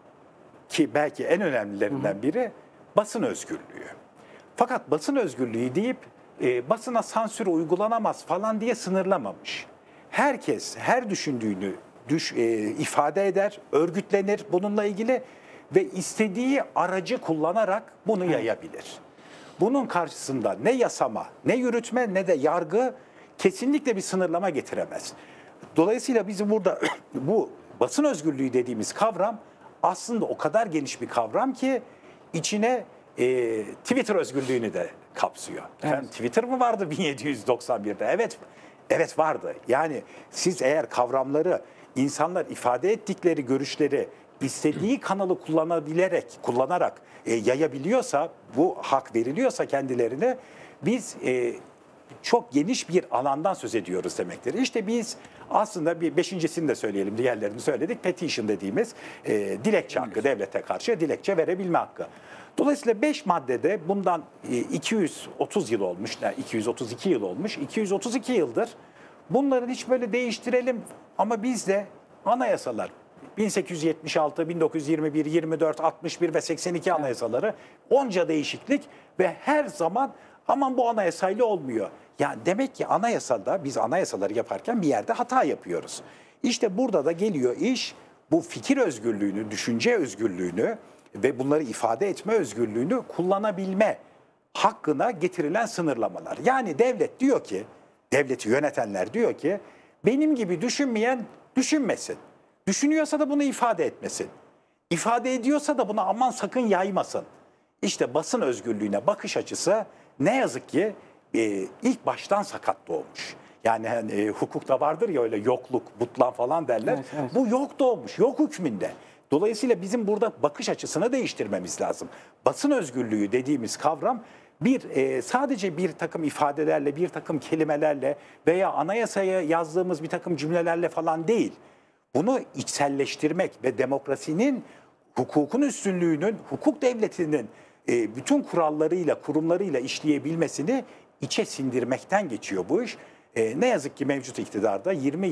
ki belki en önemlilerinden biri basın özgürlüğü. Fakat basın özgürlüğü deyip e, basına sansür uygulanamaz falan diye sınırlamamış. Herkes her düşündüğünü düş, e, ifade eder, örgütlenir bununla ilgili ve istediği aracı kullanarak bunu yayabilir. Bunun karşısında ne yasama, ne yürütme, ne de yargı kesinlikle bir sınırlama getiremez. Dolayısıyla bizim burada bu basın özgürlüğü dediğimiz kavram aslında o kadar geniş bir kavram ki içine e, Twitter özgürlüğünü de kapsıyor. Evet. Efendim, Twitter mı vardı bin yedi yüz doksan birde? Evet, evet vardı. Yani siz eğer kavramları, insanlar ifade ettikleri görüşleri istediği kanalı kullanabilerek, kullanarak e, yayabiliyorsa, bu hak veriliyorsa kendilerine, biz e, çok geniş bir alandan söz ediyoruz demektir. İşte biz aslında bir beşincisini de söyleyelim, diğerlerini söyledik. Petition dediğimiz e, dilekçe hakkı, devlete karşı dilekçe verebilme hakkı. Dolayısıyla beş maddede bundan e, iki yüz otuz yıl olmuş, yani iki yüz otuz iki yıl olmuş, iki yüz otuz iki yıldır bunların hiç böyle değiştirelim ama biz de anayasalar, bin sekiz yüz yetmiş altı, bin dokuz yüz yirmi bir, yirmi dört, altmış bir ve seksen iki anayasaları, onca değişiklik ve her zaman aman bu anayasayla olmuyor. Yani demek ki anayasada, biz anayasaları yaparken bir yerde hata yapıyoruz. İşte burada da geliyor iş, bu fikir özgürlüğünü, düşünce özgürlüğünü ve bunları ifade etme özgürlüğünü kullanabilme hakkına getirilen sınırlamalar. Yani devlet diyor ki, devleti yönetenler diyor ki, benim gibi düşünmeyen düşünmesin. Düşünüyorsa da bunu ifade etmesin. İfade ediyorsa da bunu aman sakın yaymasın. İşte basın özgürlüğüne bakış açısı ne yazık ki e, ilk baştan sakat doğmuş. Yani hani, e, hukukta vardır ya öyle yokluk, butlan falan derler. Evet, evet. Bu yok doğmuş, yok hükmünde. Dolayısıyla bizim burada bakış açısını değiştirmemiz lazım. Basın özgürlüğü dediğimiz kavram bir e, sadece bir takım ifadelerle, bir takım kelimelerle veya anayasaya yazdığımız bir takım cümlelerle falan değil. Bunu içselleştirmek ve demokrasinin, hukukun üstünlüğünün, hukuk devletinin e, bütün kurallarıyla, kurumlarıyla işleyebilmesini içe sindirmekten geçiyor bu iş. E, ne yazık ki mevcut iktidarda yirmi yıl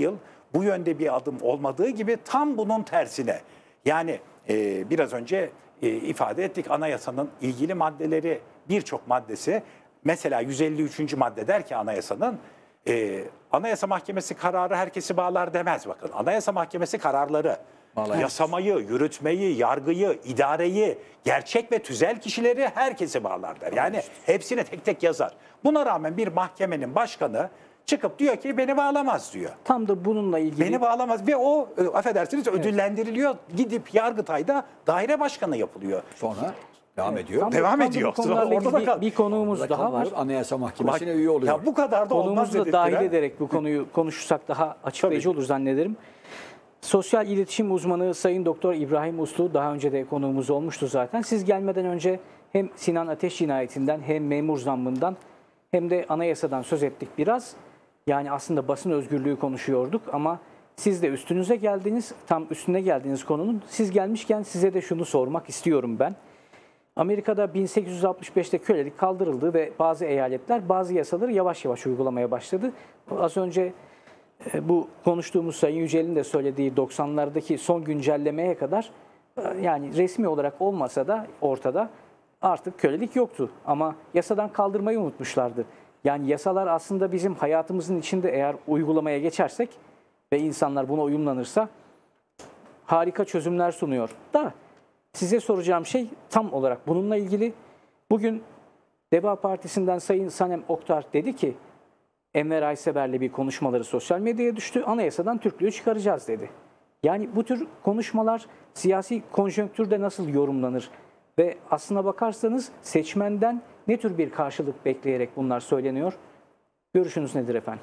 bu yönde bir adım olmadığı gibi tam bunun tersine. Yani e, biraz önce e, ifade ettik, anayasanın ilgili maddeleri, birçok maddesi, mesela yüz elli üçüncü madde der ki anayasanın, e, Anayasa Mahkemesi kararı herkesi bağlar demez bakın. Anayasa Mahkemesi kararları, Bağlayamaz. yasamayı, yürütmeyi, yargıyı, idareyi, gerçek ve tüzel kişileri herkesi bağlar der. Yani hepsini tek tek yazar. Buna rağmen bir mahkemenin başkanı çıkıp diyor ki beni bağlamaz diyor. Tam da bununla ilgili Beni bağlamaz ve o e, affedersiniz ödüllendiriliyor. Gidip Yargıtay'da daire başkanı yapılıyor. Sonra devam ediyor. Tam da- Devam tam da ediyor. Bu konularla Orada ilgili da kal- bir, bir konuğumuz Burada daha var. kalıyor, Anayasa Mahkemesi'ne Bak, üye oluyor. Ya bu kadar da olmaz Konumuzu da dedirttiren. dahil ederek bu konuyu konuşursak daha açıklayıcı Tabii. olur zannederim. Sosyal iletişim uzmanı Sayın Doktor İbrahim Uslu daha önce de konuğumuz olmuştu zaten. Siz gelmeden önce hem Sinan Ateş cinayetinden hem memur zammından hem de anayasadan söz ettik biraz. Yani aslında basın özgürlüğü konuşuyorduk ama siz de üstünüze geldiniz, tam üstüne geldiğiniz konunun. Siz gelmişken size de şunu sormak istiyorum ben. Amerika'da bin sekiz yüz altmış beşte kölelik kaldırıldı ve bazı eyaletler bazı yasaları yavaş yavaş uygulamaya başladı. Az önce e, bu konuştuğumuz Sayın Yücel'in de söylediği doksanlardaki son güncellemeye kadar e, yani resmi olarak olmasa da ortada artık kölelik yoktu. Ama yasadan kaldırmayı unutmuşlardı. Yani yasalar aslında bizim hayatımızın içinde eğer uygulamaya geçersek ve insanlar buna uyumlanırsa harika çözümler sunuyor. Da size soracağım şey tam olarak bununla ilgili. Bugün Deva Partisi'nden Sayın Sanem Oktar dedi ki Enver Aysever'le bir konuşmaları sosyal medyaya düştü. Anayasadan Türklüğü çıkaracağız dedi. Yani bu tür konuşmalar siyasi konjonktürde nasıl yorumlanır? Ve aslına bakarsanız seçmenden ne tür bir karşılık bekleyerek bunlar söyleniyor? Görüşünüz nedir efendim?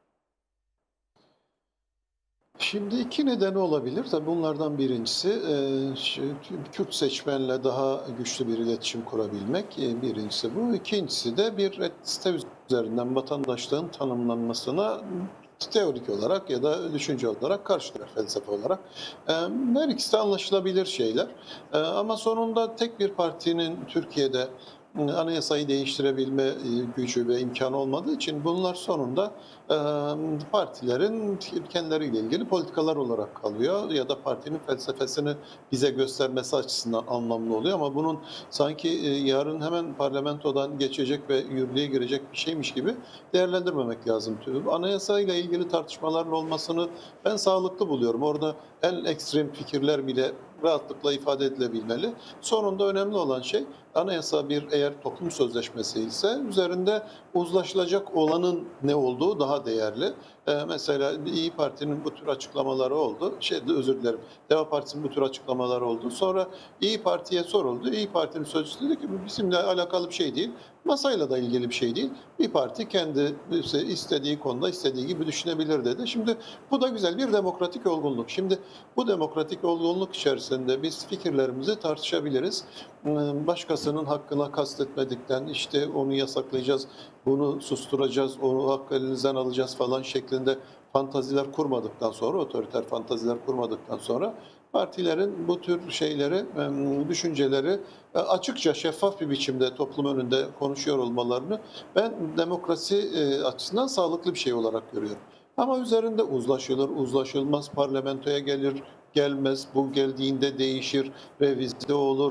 Şimdi iki nedeni olabilir. Tabii bunlardan birincisi e, şu- Kürt seçmenle daha güçlü bir iletişim kurabilmek. E, Birincisi bu. İkincisi de bir etnisite üzerinden vatandaşlığın tanımlanmasına teorik olarak ya da düşünce olarak karşılar, felsefe olarak. E, Her ikisi de anlaşılabilir şeyler. E, Ama sonunda tek bir partinin Türkiye'de anayasayı değiştirebilme e, gücü ve imkanı olmadığı için bunlar sonunda e, partilerin kendileriyle ilgili politikalar olarak kalıyor ya da partinin felsefesini bize göstermesi açısından anlamlı oluyor ama bunun sanki e, yarın hemen parlamentodan geçecek ve yürürlüğe girecek bir şeymiş gibi değerlendirmemek lazım. Anayasayla ilgili tartışmaların olmasını ben sağlıklı buluyorum. Orada en ekstrem fikirler bile rahatlıkla ifade edilebilmeli. Sonunda önemli olan şey anayasa bir eğer toplum sözleşmesi ise üzerinde uzlaşılacak olanın ne olduğu daha değerli. Ee, mesela İyi Parti'nin bu tür açıklamaları oldu. Şey, özür dilerim. Deva Partisi'nin bu tür açıklamaları oldu. Sonra İyi Parti'ye soruldu. İyi Parti'nin sözcüsü dedi ki bu bizimle alakalı bir şey değil. Masayla da ilgili bir şey değil. Bir parti kendi istediği konuda istediği gibi düşünebilir dedi. Şimdi bu da güzel bir demokratik olgunluk. Şimdi bu demokratik olgunluk içerisinde biz fikirlerimizi tartışabiliriz. Başkasının hakkına kastetmedikten işte onu yasaklayacağız, bunu susturacağız, onu hakkı elinizden alacağız falan şeklinde fantaziler kurmadıktan sonra, otoriter fantaziler kurmadıktan sonra partilerin bu tür şeyleri, düşünceleri açıkça, şeffaf bir biçimde toplum önünde konuşuyor olmalarını ben demokrasi açısından sağlıklı bir şey olarak görüyorum. Ama üzerinde uzlaşılır, uzlaşılmaz, parlamentoya gelir, gelmez, bu geldiğinde değişir, revize olur.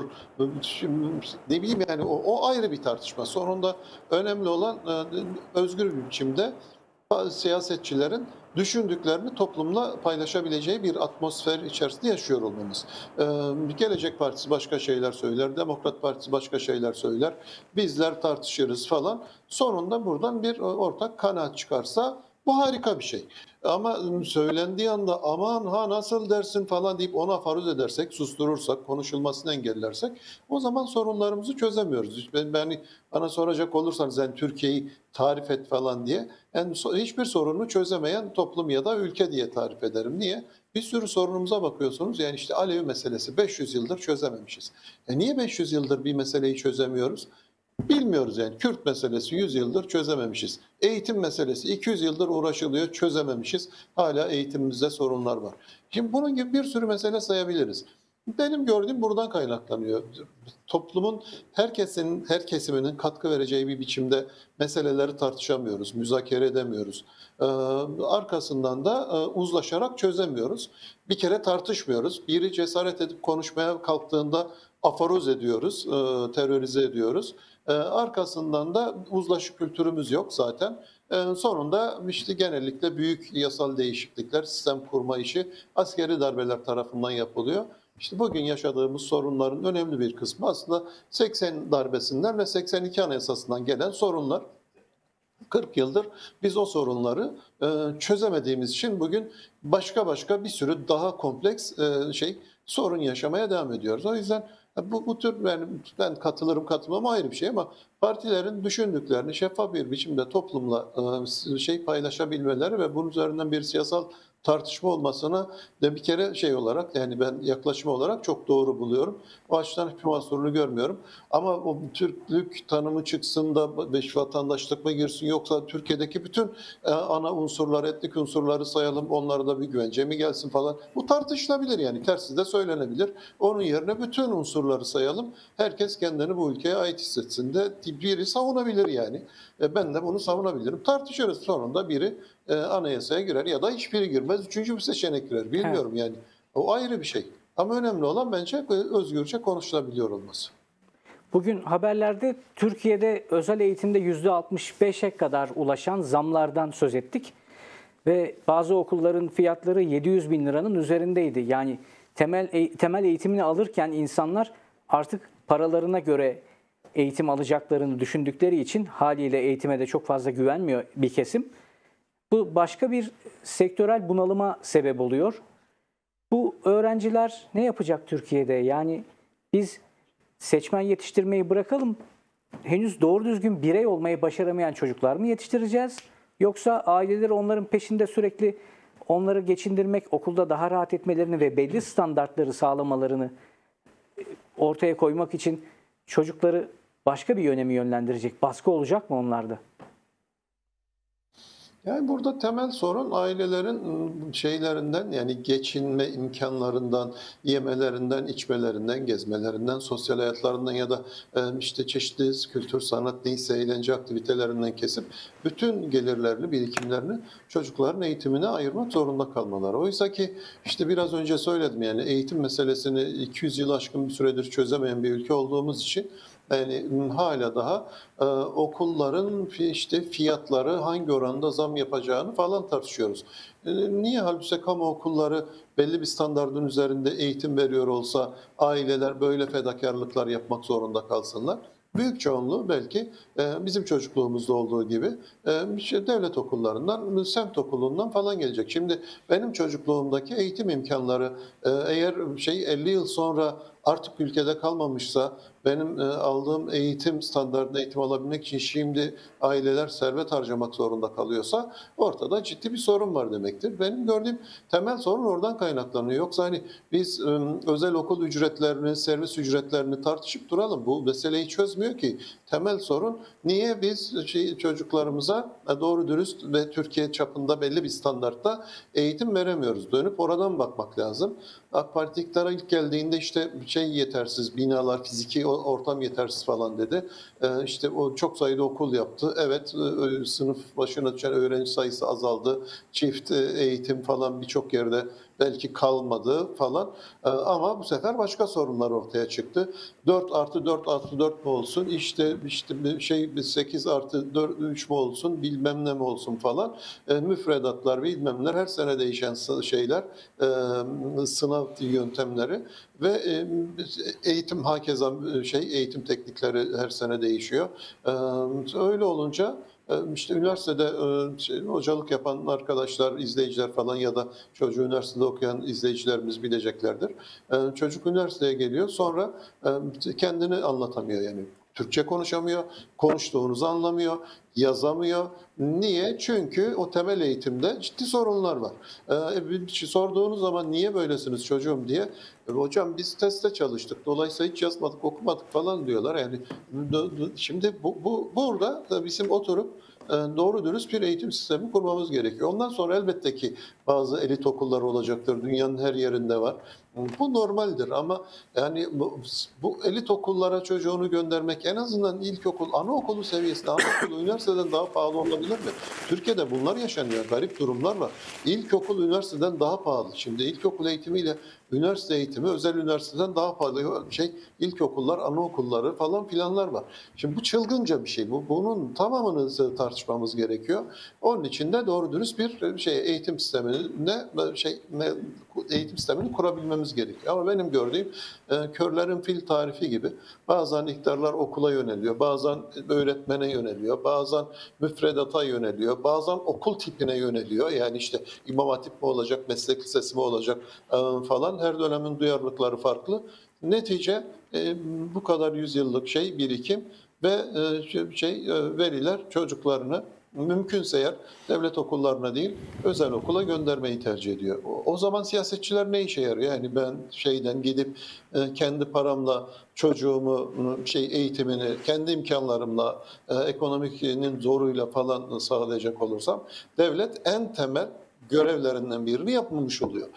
Ne bileyim yani o, o ayrı bir tartışma. Sonunda önemli olan özgür bir biçimde siyasetçilerin düşündüklerini toplumla paylaşabileceği bir atmosfer içerisinde yaşıyor olmamız. Ee, Gelecek Partisi başka şeyler söyler, Demokrat Partisi başka şeyler söyler, bizler tartışırız falan. Sonunda buradan bir ortak kanaat çıkarsa bu harika bir şey. Ama söylendiği anda aman ha nasıl dersin falan deyip ona faruz edersek, susturursak, konuşulmasını engellersek o zaman sorunlarımızı çözemiyoruz. Ben, ben bana soracak olursanız yani Türkiye'yi tarif et falan diye yani hiçbir sorunu çözemeyen toplum ya da ülke diye tarif ederim. Niye? Bir sürü sorunumuza bakıyorsunuz. Yani işte Alevi meselesi beş yüz yıldır çözememişiz. E niye beş yüz yıldır bir meseleyi çözemiyoruz? Bilmiyoruz yani. Kürt meselesi yüz yıldır çözememişiz. Eğitim meselesi iki yüz yıldır uğraşılıyor, çözememişiz. Hala eğitimimizde sorunlar var. Şimdi bunun gibi bir sürü mesele sayabiliriz. Benim gördüğüm buradan kaynaklanıyor. Toplumun herkesin, her kesiminin katkı vereceği bir biçimde meseleleri tartışamıyoruz, müzakere edemiyoruz. Ee, arkasından da e, uzlaşarak çözemiyoruz. Bir kere tartışmıyoruz. Biri cesaret edip konuşmaya kalktığında aforoz ediyoruz, e, terörize ediyoruz. E, arkasından da uzlaşı kültürümüz yok zaten. E, sonunda işte genellikle büyük yasal değişiklikler, sistem kurma işi askeri darbeler tarafından yapılıyor. İşte bugün yaşadığımız sorunların önemli bir kısmı aslında seksen darbesinden ve seksen iki Anayasası'ndan gelen sorunlar. kırk yıldır biz o sorunları e, çözemediğimiz için bugün başka başka bir sürü daha kompleks e, şey sorun yaşamaya devam ediyoruz. O yüzden bu, bu tür yani ben katılırım katılmam ayrı bir şey ama partilerin düşündüklerini şeffaf bir biçimde toplumla e, şey paylaşabilmeleri ve bunun üzerinden bir siyasal tartışma olmasına da bir kere şey olarak yani ben yaklaşım olarak çok doğru buluyorum. O açıdan hiçbir mahsurunu görmüyorum. Ama o Türklük tanımı çıksın da beş vatandaşlık mı girsin yoksa Türkiye'deki bütün e, ana unsurlar, etnik unsurları sayalım onlara da bir güvence mi gelsin falan. Bu tartışılabilir yani tersi de söylenebilir. Onun yerine bütün unsurları sayalım. Herkes kendini bu ülkeye ait hissetsin de biri savunabilir yani. E, ben de bunu savunabilirim. Tartışırız sonunda biri e, anayasaya girer ya da hiçbiri girmez. Üçüncü bir seçenek girer. Bilmiyorum yani. O ayrı bir şey. Ama önemli olan bence özgürce konuşulabiliyor olması. Bugün haberlerde Türkiye'de özel eğitimde yüzde altmış beşe kadar ulaşan zamlardan söz ettik. Ve bazı okulların fiyatları yedi yüz bin liranın üzerindeydi. Yani temel temel eğitimini alırken insanlar artık paralarına göre eğitim alacaklarını düşündükleri için haliyle eğitime de çok fazla güvenmiyor bir kesim. Bu başka bir sektörel bunalıma sebep oluyor. Bu öğrenciler ne yapacak Türkiye'de? Yani biz seçmen yetiştirmeyi bırakalım. Henüz doğru düzgün birey olmayı başaramayan çocuklar mı yetiştireceğiz? Yoksa aileler onların peşinde sürekli onları geçindirmek, okulda daha rahat etmelerini ve belli standartları sağlamalarını ortaya koymak için çocukları başka bir yöne mi yönlendirecek? Baskı olacak mı onlarda? Yani burada temel sorun ailelerin şeylerinden yani geçinme imkanlarından, yemelerinden, içmelerinden, gezmelerinden, sosyal hayatlarından ya da işte çeşitli kültür, sanat, neyse eğlence aktivitelerinden kesip bütün gelirlerini, birikimlerini çocukların eğitimine ayırmak zorunda kalmaları. Oysa ki işte biraz önce söyledim yani eğitim meselesini iki yüz yıl aşkın bir süredir çözemeyen bir ülke olduğumuz için yani hala daha e, okulların işte fiyatları hangi oranda zam yapacağını falan tartışıyoruz. E, niye halbuki kamu okulları belli bir standardın üzerinde eğitim veriyor olsa aileler böyle fedakarlıklar yapmak zorunda kalsınlar? Büyük çoğunluğu belki e, bizim çocukluğumuzda olduğu gibi e, işte devlet okullarından, semt okulundan falan gelecek. Şimdi benim çocukluğumdaki eğitim imkanları e, eğer şey elli yıl sonra artık ülkede kalmamışsa benim e, aldığım eğitim standartında eğitim alabilmek için şimdi aileler servet harcamak zorunda kalıyorsa ortada ciddi bir sorun var demektir. Benim gördüğüm temel sorun oradan kaynaklanıyor. Yoksa hani biz e, özel okul ücretlerini, servis ücretlerini tartışıp duralım. Bu meseleyi çözmüyor ki. Temel sorun niye biz şey, çocuklarımıza doğru dürüst ve Türkiye çapında belli bir standartta eğitim veremiyoruz. Dönüp oradan bakmak lazım. AK Parti iktidara ilk geldiğinde işte şey yetersiz, binalar, fiziki ortam yetersiz falan dedi. Ee, işte o çok sayıda okul yaptı. Evet, sınıf başına düşen öğrenci sayısı azaldı. Çift eğitim falan birçok yerde belki kalmadı falan. Ee, ama bu sefer başka sorunlar ortaya çıktı. dört artı dört artı dört mü olsun? İşte işte bir şey sekiz artı dört, üç mü olsun? Bilmem ne mi olsun falan. Ee, müfredatlar bilmemler her sene değişen şeyler, e, sınav yöntemleri ve e, eğitim hakeza şey eğitim teknikleri her sene değişiyor. Ee, öyle olunca İşte üniversitede şey, hocalık yapan arkadaşlar, izleyiciler falan ya da çocuğu üniversitede okuyan izleyicilerimiz bileceklerdir. Çocuk üniversiteye geliyor, sonra kendini anlatamıyor yani. Türkçe konuşamıyor, konuştuğunuzu anlamıyor, yazamıyor. Niye? Çünkü o temel eğitimde ciddi sorunlar var. Ee, sorduğunuz zaman niye böylesiniz çocuğum diye, e, hocam biz testte çalıştık, dolayısıyla hiç yazmadık, okumadık falan diyorlar. Yani şimdi bu, bu burada bizim oturup doğru dürüst bir eğitim sistemi kurmamız gerekiyor. Ondan sonra elbette ki bazı elit okullar olacaktır. Dünyanın her yerinde var. Bu normaldir ama yani bu, bu elit okullara çocuğunu göndermek en azından ilkokul, anaokulu seviyesinde, anaokulu üniversiteden daha pahalı olabilir mi? Türkiye'de bunlar yaşanıyor. Garip durumlar var. İlkokul üniversiteden daha pahalı. Şimdi ilkokul eğitimiyle üniversite eğitimi özel üniversiteden daha pahalı şey, ilkokullar, anaokulları falan filanlar var. Şimdi bu çılgınca bir şey. Bu bunun tamamını tartışmamız gerekiyor. Onun için de doğru dürüst bir şey eğitim sistemine şey eğitim sistemini kurabilmemiz gerekiyor. Ama benim gördüğüm e, körlerin fil tarifi gibi bazen iktidarlar okula yöneliyor, bazen öğretmene yöneliyor, bazen müfredata yöneliyor, bazen okul tipine yöneliyor. Yani işte İmam Hatip mi olacak, meslek lisesi mi olacak e, falan. Her dönemin duyarlılıkları farklı. Netice e, bu kadar yüzyıllık şey birikim ve e, şey e, veriler çocuklarını mümkünse eğer devlet okullarına değil özel okula göndermeyi tercih ediyor. O zaman siyasetçiler ne işe yarıyor? Yani ben şeyden gidip e, kendi paramla çocuğumu şey eğitimini kendi imkanlarımla e, ekonominin zoruyla falan sağlayacak olursam devlet en temel görevlerinden birini yapmamış oluyor.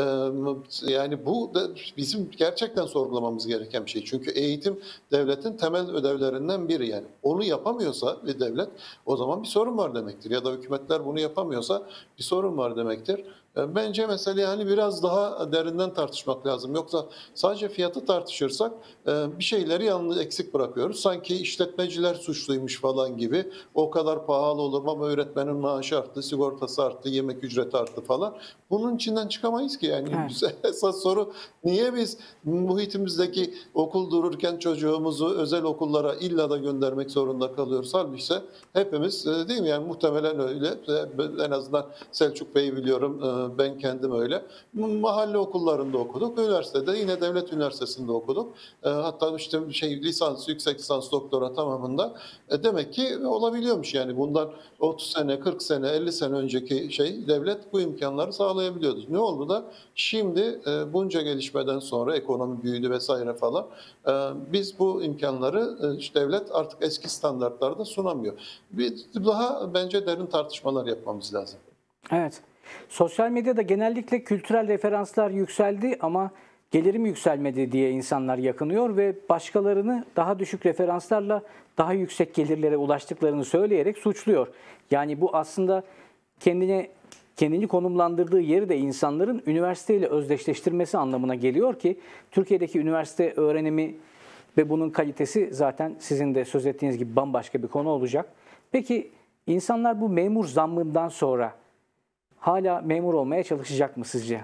Ee, yani bu da bizim gerçekten sorgulamamız gereken bir şey. Çünkü eğitim devletin temel ödevlerinden biri yani. Onu yapamıyorsa bir devlet o zaman bir sorun var demektir. Ya da hükümetler bunu yapamıyorsa bir sorun var demektir. Bence mesela yani biraz daha derinden tartışmak lazım. Yoksa sadece fiyatı tartışırsak bir şeyleri yanlış eksik bırakıyoruz. Sanki işletmeciler suçluymuş falan gibi. O kadar pahalı olur mu ama öğretmenin maaşı arttı, sigortası arttı, yemek ücreti arttı falan. Bunun içinden çıkamayız ki yani. Evet. Esas soru niye biz muhitimizdeki okul dururken çocuğumuzu özel okullara illa da göndermek zorunda kalıyoruz? Halbuki hepimiz değil mi? Yani muhtemelen öyle. En azından Selçuk Bey'i biliyorum. Ben kendim öyle. Mahalle okullarında okuduk. Üniversitede yine devlet üniversitesinde okuduk. Hatta işte şey lisans, yüksek lisans, doktora tamamında. Demek ki olabiliyormuş yani bundan otuz sene, kırk sene, elli sene önceki şey devlet bu imkanları sağlayabiliyordu. Ne oldu da şimdi bunca gelişmeden sonra ekonomi büyüdü vesaire falan biz bu imkanları devlet artık eski standartlarda sunamıyor. Bir daha bence derin tartışmalar yapmamız lazım. Evet. Sosyal medyada genellikle kültürel referanslar yükseldi ama gelirim yükselmedi diye insanlar yakınıyor ve başkalarını daha düşük referanslarla daha yüksek gelirlere ulaştıklarını söyleyerek suçluyor. Yani bu aslında kendine kendini konumlandırdığı yeri de insanların üniversiteyle özdeşleştirmesi anlamına geliyor ki Türkiye'deki üniversite öğrenimi ve bunun kalitesi zaten sizin de söz ettiğiniz gibi bambaşka bir konu olacak. Peki insanlar bu memur zammından sonra hala memur olmaya çalışacak mı sizce?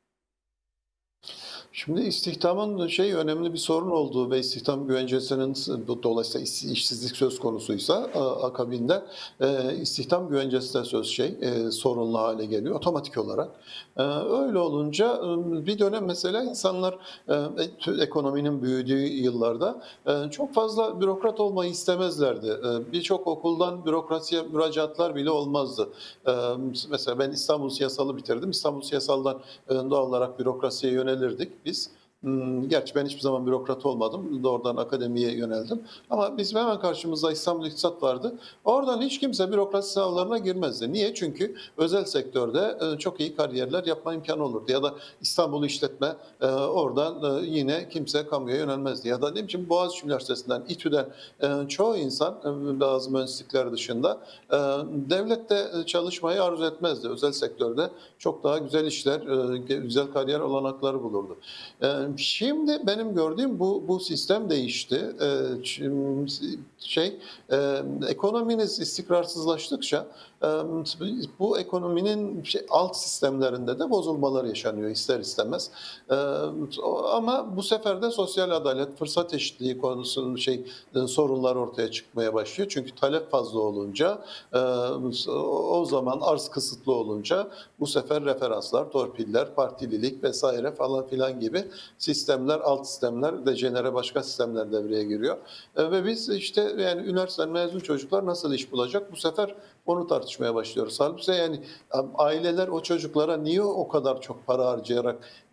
Şimdi istihdamın şey önemli bir sorun olduğu ve istihdam güvencesinin dolayısıyla işsizlik söz konusuysa akabinde e, istihdam güvencesi de söz şey e, sorunlu hale geliyor otomatik olarak. E, öyle olunca e, bir dönem mesela insanlar e, ekonominin büyüdüğü yıllarda e, çok fazla bürokrat olmayı istemezlerdi. E, Birçok okuldan bürokrasiye müracaatlar bile olmazdı. E, mesela ben İstanbul Siyasal'ı bitirdim. İstanbul Siyasal'dan e, doğal olarak bürokrasiye yönelirdik biz. Gerçi ben hiçbir zaman bürokrat olmadım. Doğrudan akademiye yöneldim. Ama bizim hemen karşımızda İstanbul İktisat vardı. Oradan hiç kimse bürokrasi sınavlarına girmezdi. Niye? Çünkü özel sektörde çok iyi kariyerler yapma imkanı olurdu. Ya da İstanbul İşletme oradan yine kimse kamuya yönelmezdi. Ya da ne biçim Boğaziçi Üniversitesi'nden, İTÜ'den çoğu insan bazı mühendislikler dışında devlette çalışmayı arzu etmezdi. Özel sektörde çok daha güzel işler, güzel kariyer olanakları bulurdu. Şimdi benim gördüğüm bu bu sistem değişti. Şey ekonominiz istikrarsızlaştıkça bu ekonominin şey, alt sistemlerinde de bozulmalar yaşanıyor ister istemez. Ama bu sefer de sosyal adalet, fırsat eşitliği konusunun şey sorunlar ortaya çıkmaya başlıyor. Çünkü talep fazla olunca o zaman arz kısıtlı olunca bu sefer referanslar, torpiller, partililik vesaire falan filan gibi sistemler, alt sistemler, dejenere başka sistemler devreye giriyor. Ve biz işte yani üniversiteden mezun çocuklar nasıl iş bulacak? Bu sefer onu tartışmaya başlıyoruz. Halbuki yani aileler o çocuklara niye o kadar çok para harcayarak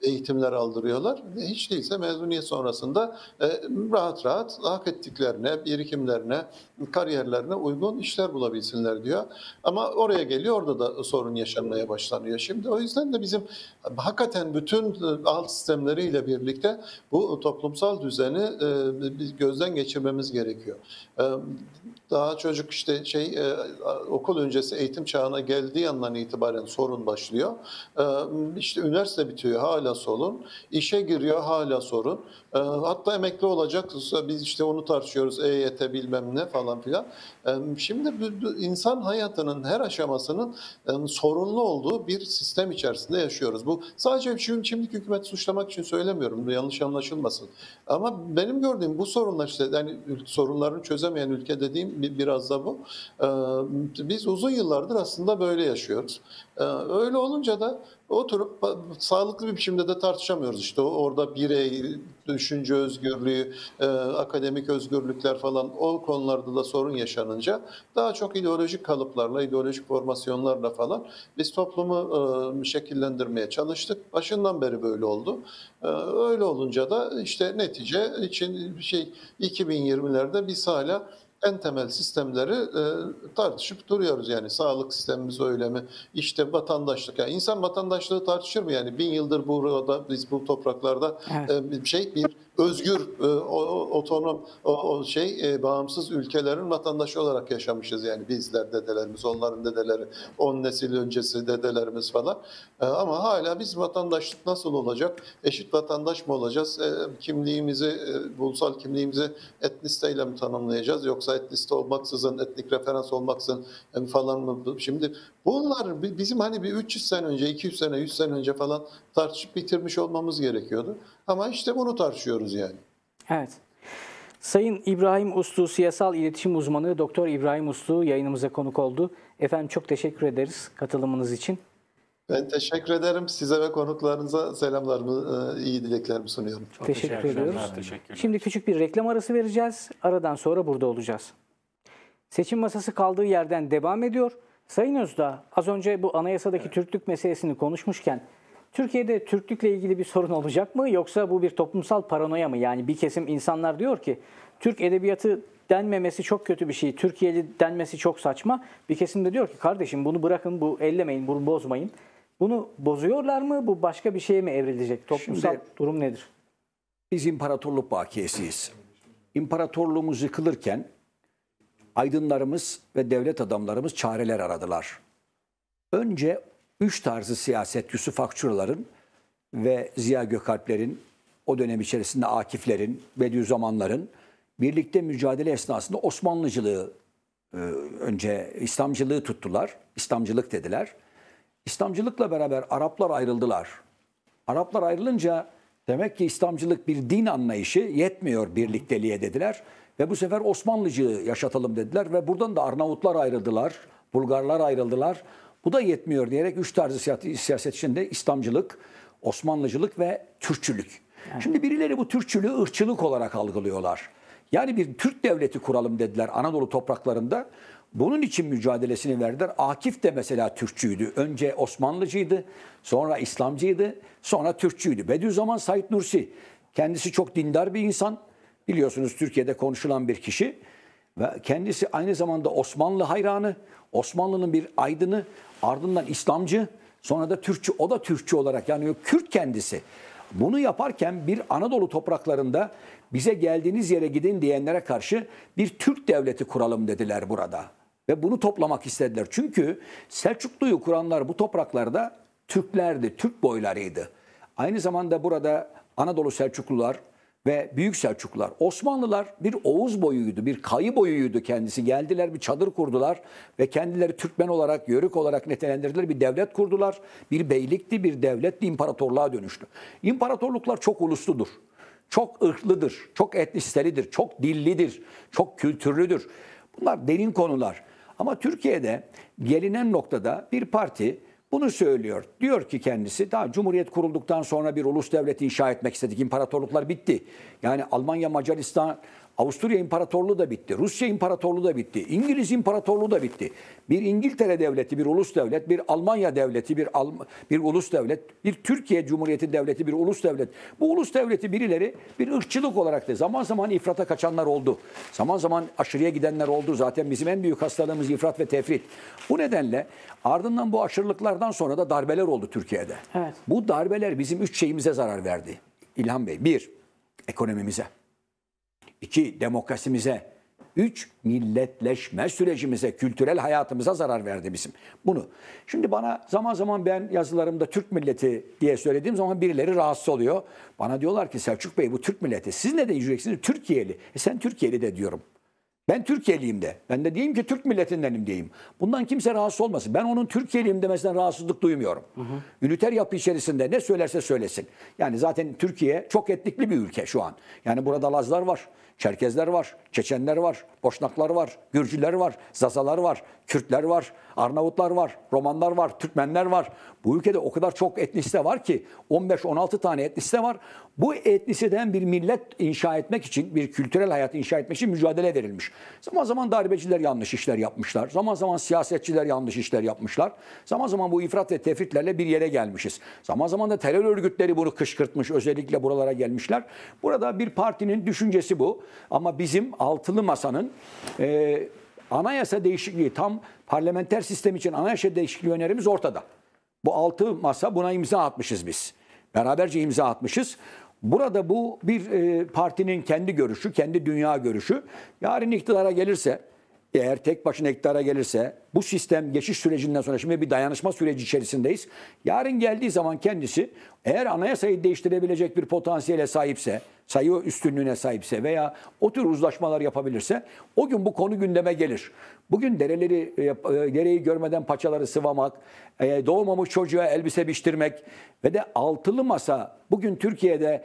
eğitimler aldırıyorlar. Hiç değilse mezuniyet sonrasında e, rahat rahat hak ettiklerine, birikimlerine, kariyerlerine uygun işler bulabilsinler diyor. Ama oraya geliyor, orada da sorun yaşanmaya başlanıyor. Şimdi o yüzden de bizim hakikaten bütün alt sistemleriyle birlikte bu toplumsal düzeni e, gözden geçirmemiz gerekiyor. E, daha çocuk işte şey e, okul öncesi eğitim çağına geldiği andan itibaren sorun başlıyor. E, işte üniversite bitiyor, hala sorun. İşe giriyor, hala sorun. E, hatta emekli olacak, biz işte onu tartışıyoruz, E Y T bilmem ne falan filan. E, şimdi insan hayatının her aşamasının e, sorunlu olduğu bir sistem içerisinde yaşıyoruz. Bu sadece şimdi, şimdiki hükümeti suçlamak için söylemiyorum, yanlış anlaşılmasın. Ama benim gördüğüm bu sorunlar, işte yani sorunlarını çözemeyen ülke dediğim biraz da bu. E, biz uzun yıllardır aslında böyle yaşıyoruz. E, öyle olunca da oturup sağlıklı bir biçimde de tartışamıyoruz. İşte orada birey, düşünce özgürlüğü, e, akademik özgürlükler falan, o konularda da sorun yaşanınca daha çok ideolojik kalıplarla, ideolojik formasyonlarla falan biz toplumu e, şekillendirmeye çalıştık. Başından beri böyle oldu. E, öyle olunca da işte netice için şey iki bin yirmilerde biz hala en temel sistemleri e, tartışıp duruyoruz. Yani sağlık sistemimiz öyle mi? İşte vatandaşlık. Yani insan vatandaşlığı tartışır mı? Yani bin yıldır burada, biz bu topraklarda Evet. e, bir şey bir özgür, e, otonom, o, o şey e, bağımsız ülkelerin vatandaşı olarak yaşamışız. Yani bizler, dedelerimiz, onların dedeleri, on nesil öncesi dedelerimiz falan. E, ama hala biz vatandaşlık nasıl olacak? Eşit vatandaş mı olacağız? E, kimliğimizi, e, ulusal kimliğimizi etnisteyle mi tanımlayacağız? Yoksa etniste olmaksızın, etnik referans olmaksızın yani falan mı? Şimdi bunlar bizim hani bir üç yüz sene önce, iki yüz sene, yüz sene önce falan tartışıp bitirmiş olmamız gerekiyordu. Ama işte bunu tartışıyoruz yani. Evet. Sayın İbrahim Uslu, siyasal iletişim uzmanı Doktor İbrahim Uslu yayınımıza konuk oldu. Efendim çok teşekkür ederiz katılımınız için. Ben teşekkür ederim. Size ve konuklarınıza selamlarımı, iyi dileklerimi sunuyorum. Çok teşekkür, teşekkür ediyoruz. Teşekkürler. Şimdi küçük bir reklam arası vereceğiz. Aradan sonra burada olacağız. Seçim masası kaldığı yerden devam ediyor. Sayın Özdağ, az önce bu anayasadaki evet. Türklük meselesini konuşmuşken, Türkiye'de Türklükle ilgili bir sorun olacak mı? Yoksa bu bir toplumsal paranoya mı? Yani bir kesim insanlar diyor ki, Türk edebiyatı denmemesi çok kötü bir şey, Türkiye'li denmesi çok saçma. Bir kesim de diyor ki, kardeşim bunu bırakın, bu ellemeyin, bunu bozmayın. Bunu bozuyorlar mı? Bu başka bir şeye mi evrilecek? Toplumsal Şimdi, durum nedir? Biz imparatorluk bakiyesiyiz. İmparatorluğumuz yıkılırken aydınlarımız ve devlet adamlarımız çareler aradılar. Önce üç tarzı siyaset, Yusuf Akçuraların ve Ziya Gökalp'lerin, o dönem içerisinde Akif'lerin, Bediüzzamanların birlikte mücadele esnasında Osmanlıcılığı, önce İslamcılığı tuttular, İslamcılık dediler. İslamcılıkla beraber Araplar ayrıldılar. Araplar ayrılınca demek ki İslamcılık bir din anlayışı yetmiyor birlikteliğe dediler. Ve bu sefer Osmanlıcığı yaşatalım dediler ve buradan da Arnavutlar ayrıldılar, Bulgarlar ayrıldılar. Bu da yetmiyor diyerek üç tarzı siyaset içinde İslamcılık, Osmanlıcılık ve Türkçülük. Yani. Şimdi birileri bu Türkçülüğü ırkçılık olarak algılıyorlar. Yani bir Türk devleti kuralım dediler Anadolu topraklarında. Bunun için mücadelesini verdiler. Akif de mesela Türkçüydü. Önce Osmanlıcıydı, sonra İslamcıydı, sonra Türkçüydü. Bediüzzaman Said Nursi, kendisi çok dindar bir insan. Biliyorsunuz Türkiye'de konuşulan bir kişi. Ve kendisi aynı zamanda Osmanlı hayranı, Osmanlı'nın bir aydını, ardından İslamcı, sonra da Türkçü. O da Türkçü olarak, yani Kürt kendisi. Bunu yaparken bir Anadolu topraklarında bize geldiğiniz yere gidin diyenlere karşı bir Türk devleti kuralım dediler burada. Ve bunu toplamak istediler. Çünkü Selçuklu'yu kuranlar bu topraklarda Türklerdi, Türk boylarıydı. Aynı zamanda burada Anadolu Selçuklular ve Büyük Selçuklular, Osmanlılar bir Oğuz boyuydu, bir Kayı boyuydu kendisi. Geldiler, bir çadır kurdular ve kendileri Türkmen olarak, Yörük olarak nitelendirdiler. Bir devlet kurdular, bir beylikti, bir devletti, imparatorluğa dönüştü. İmparatorluklar çok ulusludur, çok ırklıdır, çok etnisitelidir, çok dillidir, çok kültürlüdür. Bunlar derin konular. Ama Türkiye'de gelinen noktada bir parti bunu söylüyor. Diyor ki kendisi, daha Cumhuriyet kurulduktan sonra bir ulus devleti inşa etmek istedik. İmparatorluklar bitti. Yani Almanya, Macaristan, Avusturya İmparatorluğu da bitti. Rusya İmparatorluğu da bitti. İngiliz İmparatorluğu da bitti. Bir İngiltere devleti, bir ulus devlet, bir Almanya devleti, bir Al bir ulus devlet, bir Türkiye Cumhuriyeti devleti, bir ulus devlet. Bu ulus devleti birileri bir ırkçılık olarak da zaman zaman ifrata kaçanlar oldu. Zaman zaman aşırıya gidenler oldu. Zaten bizim en büyük hastalığımız ifrat ve tefrit. Bu nedenle ardından bu aşırılıklardan sonra da darbeler oldu Türkiye'de. Evet. Bu darbeler bizim üç şeyimize zarar verdi. İlhan Bey, bir, ekonomimize. İki, demokrasimize. Üç, milletleşme sürecimize, kültürel hayatımıza zarar verdi bizim. Bunu. Şimdi bana zaman zaman ben yazılarımda Türk milleti diye söylediğim zaman birileri rahatsız oluyor. Bana diyorlar ki Selçuk Bey bu Türk milleti. Siz ne diyeceksiniz? Türkiye'li. E sen Türkiye'li de diyorum. Ben Türkiye'liyim de. Ben de diyeyim ki Türk milletindenim diyeyim. Bundan kimse rahatsız olmasın. Ben onun Türkiye'liyim demesinden rahatsızlık duymuyorum. Hı hı. Üniter yapı içerisinde ne söylerse söylesin. Yani zaten Türkiye çok etnikli bir ülke şu an. Yani burada Lazlar var, Çerkezler var, Çeçenler var, Boşnaklar var, Gürcüler var, Zazalar var, Kürtler var, Arnavutlar var, Romanlar var, Türkmenler var. Bu ülkede o kadar çok etnisite var ki on beş on altı tane etnisite var. Bu etnisiteden bir millet inşa etmek için, bir kültürel hayat inşa etmek için mücadele verilmiş. Zaman zaman darbeciler yanlış işler yapmışlar. Zaman zaman siyasetçiler yanlış işler yapmışlar. Zaman zaman bu ifrat ve tefritlerle bir yere gelmişiz. Zaman zaman da terör örgütleri bunu kışkırtmış, özellikle buralara gelmişler. Burada bir partinin düşüncesi bu. Ama bizim altılı masanın e, anayasa değişikliği, tam parlamenter sistem için anayasa değişikliği önerimiz ortada. Bu altı masa buna imza atmışız biz. Beraberce imza atmışız. Burada bu bir e, partinin kendi görüşü, kendi dünya görüşü. Yarın iktidara gelirse, eğer tek başına iktidara gelirse, bu sistem geçiş sürecinden sonra şimdi bir dayanışma süreci içerisindeyiz. Yarın geldiği zaman kendisi eğer anayasayı değiştirebilecek bir potansiyele sahipse, sayı üstünlüğüne sahipse veya o tür uzlaşmalar yapabilirse o gün bu konu gündeme gelir. Bugün dereleri, dereyi görmeden paçaları sıvamak, doğmamış çocuğa elbise biçtirmek ve de altılı masa bugün Türkiye'de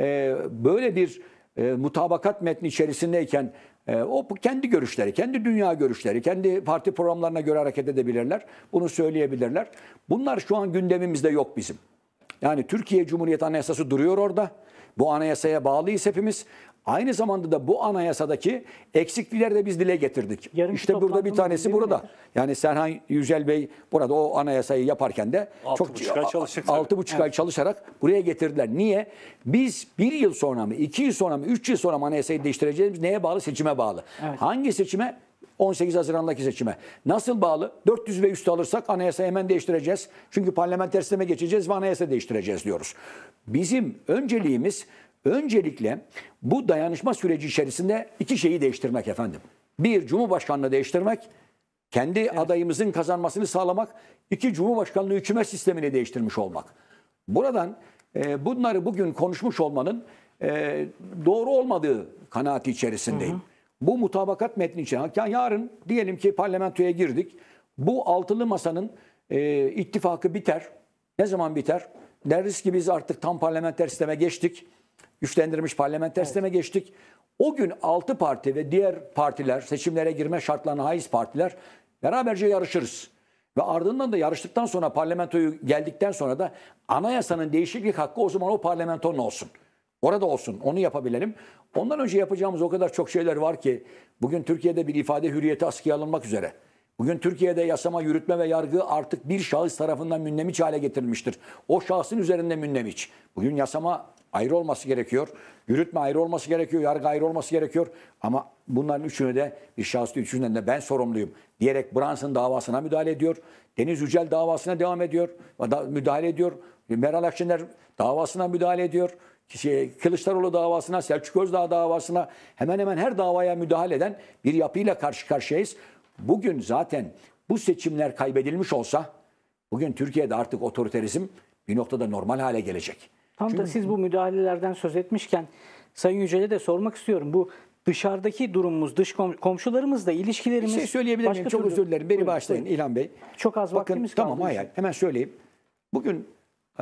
böyle bir mutabakat metni içerisindeyken o kendi görüşleri, kendi dünya görüşleri, kendi parti programlarına göre hareket edebilirler. Bunu söyleyebilirler. Bunlar şu an gündemimizde yok bizim. Yani Türkiye Cumhuriyeti Anayasası duruyor orada. Bu anayasaya bağlıyız hepimiz. Aynı zamanda da bu anayasadaki eksiklikleri de biz dile getirdik. Yarınki işte burada bir tanesi burada. Nedir? Yani Serhan Yücel Bey burada o anayasayı yaparken de altı çok buçuk ay çalıştık. altı buçuk ay çalışarak buraya getirdiler. Niye? Biz bir yıl sonra mı, iki yıl sonra mı, üç yıl sonra mı anayasayı değiştireceğimiz neye bağlı? Seçime bağlı. Evet. Hangi seçime? on sekiz Haziran'daki seçime. Nasıl bağlı? dört yüz ve üstü alırsak anayasayı hemen değiştireceğiz. Çünkü parlamenter sisteme geçeceğiz ve anayasa değiştireceğiz diyoruz. Bizim önceliğimiz öncelikle bu dayanışma süreci içerisinde iki şeyi değiştirmek efendim. Bir, Cumhurbaşkanlığı değiştirmek. Kendi evet. adayımızın kazanmasını sağlamak. İki, Cumhurbaşkanlığı hükümet sistemini değiştirmiş olmak. Buradan e, bunları bugün konuşmuş olmanın e, doğru olmadığı kanaati içerisindeyim. Hı hı. Bu mutabakat metni için. Yarın diyelim ki parlamentoya girdik. Bu altılı masanın e, ittifakı biter. Ne zaman biter? Deriz ki biz artık tam parlamenter sisteme geçtik. Güçlendirilmiş parlamenter evet. sisteme geçtik. O gün altı parti ve diğer partiler, seçimlere girme şartlarına haiz partiler beraberce yarışırız. Ve ardından da yarıştıktan sonra parlamentoyu geldikten sonra da anayasanın değişiklik hakkı o zaman o parlamentonun olsun. Orada olsun, onu yapabilelim. Ondan önce yapacağımız o kadar çok şeyler var ki bugün Türkiye'de bir ifade hürriyeti askıya alınmak üzere. Bugün Türkiye'de yasama, yürütme ve yargı artık bir şahıs tarafından münneviç hale getirilmiştir. O şahsın üzerinde münneviç. Bugün yasama ayrı olması gerekiyor. Yürütme ayrı olması gerekiyor. Yargı ayrı olması gerekiyor. Ama bunların üçünü de bir şahıs üçünden de ben sorumluyum diyerek Brunson davasına müdahale ediyor. Deniz Yücel davasına devam ediyor. Müdahale ediyor. Meral Akşener davasına müdahale ediyor. Kılıçdaroğlu davasına, Selçuk Özdağ davasına hemen hemen her davaya müdahale eden bir yapıyla karşı karşıyayız. Bugün zaten bu seçimler kaybedilmiş olsa bugün Türkiye'de artık otoriterizm bir noktada normal hale gelecek. Tam Çünkü... da siz bu müdahalelerden söz etmişken Sayın Yücel'e de sormak istiyorum. Bu dışarıdaki durumumuz, dış komşularımızla ilişkilerimiz... Bir şey söyleyebilir miyim? Çok özür dilerim. Beni bağışlayın İlhan Bey. Çok az Bakın, vaktimiz kaldı. Tamam hayır. Hemen söyleyeyim. Bugün e,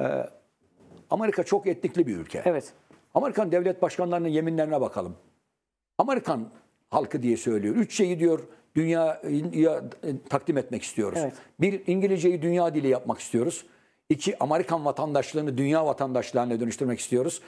Amerika çok etnikli bir ülke. Evet. Amerikan devlet başkanlarının yeminlerine bakalım. Amerikan halkı diye söylüyor. Üç şeyi diyor dünyaya takdim etmek istiyoruz. Evet. Bir, İngilizceyi dünya dili yapmak istiyoruz. İki, Amerikan vatandaşlığını dünya vatandaşlığına dönüştürmek istiyoruz.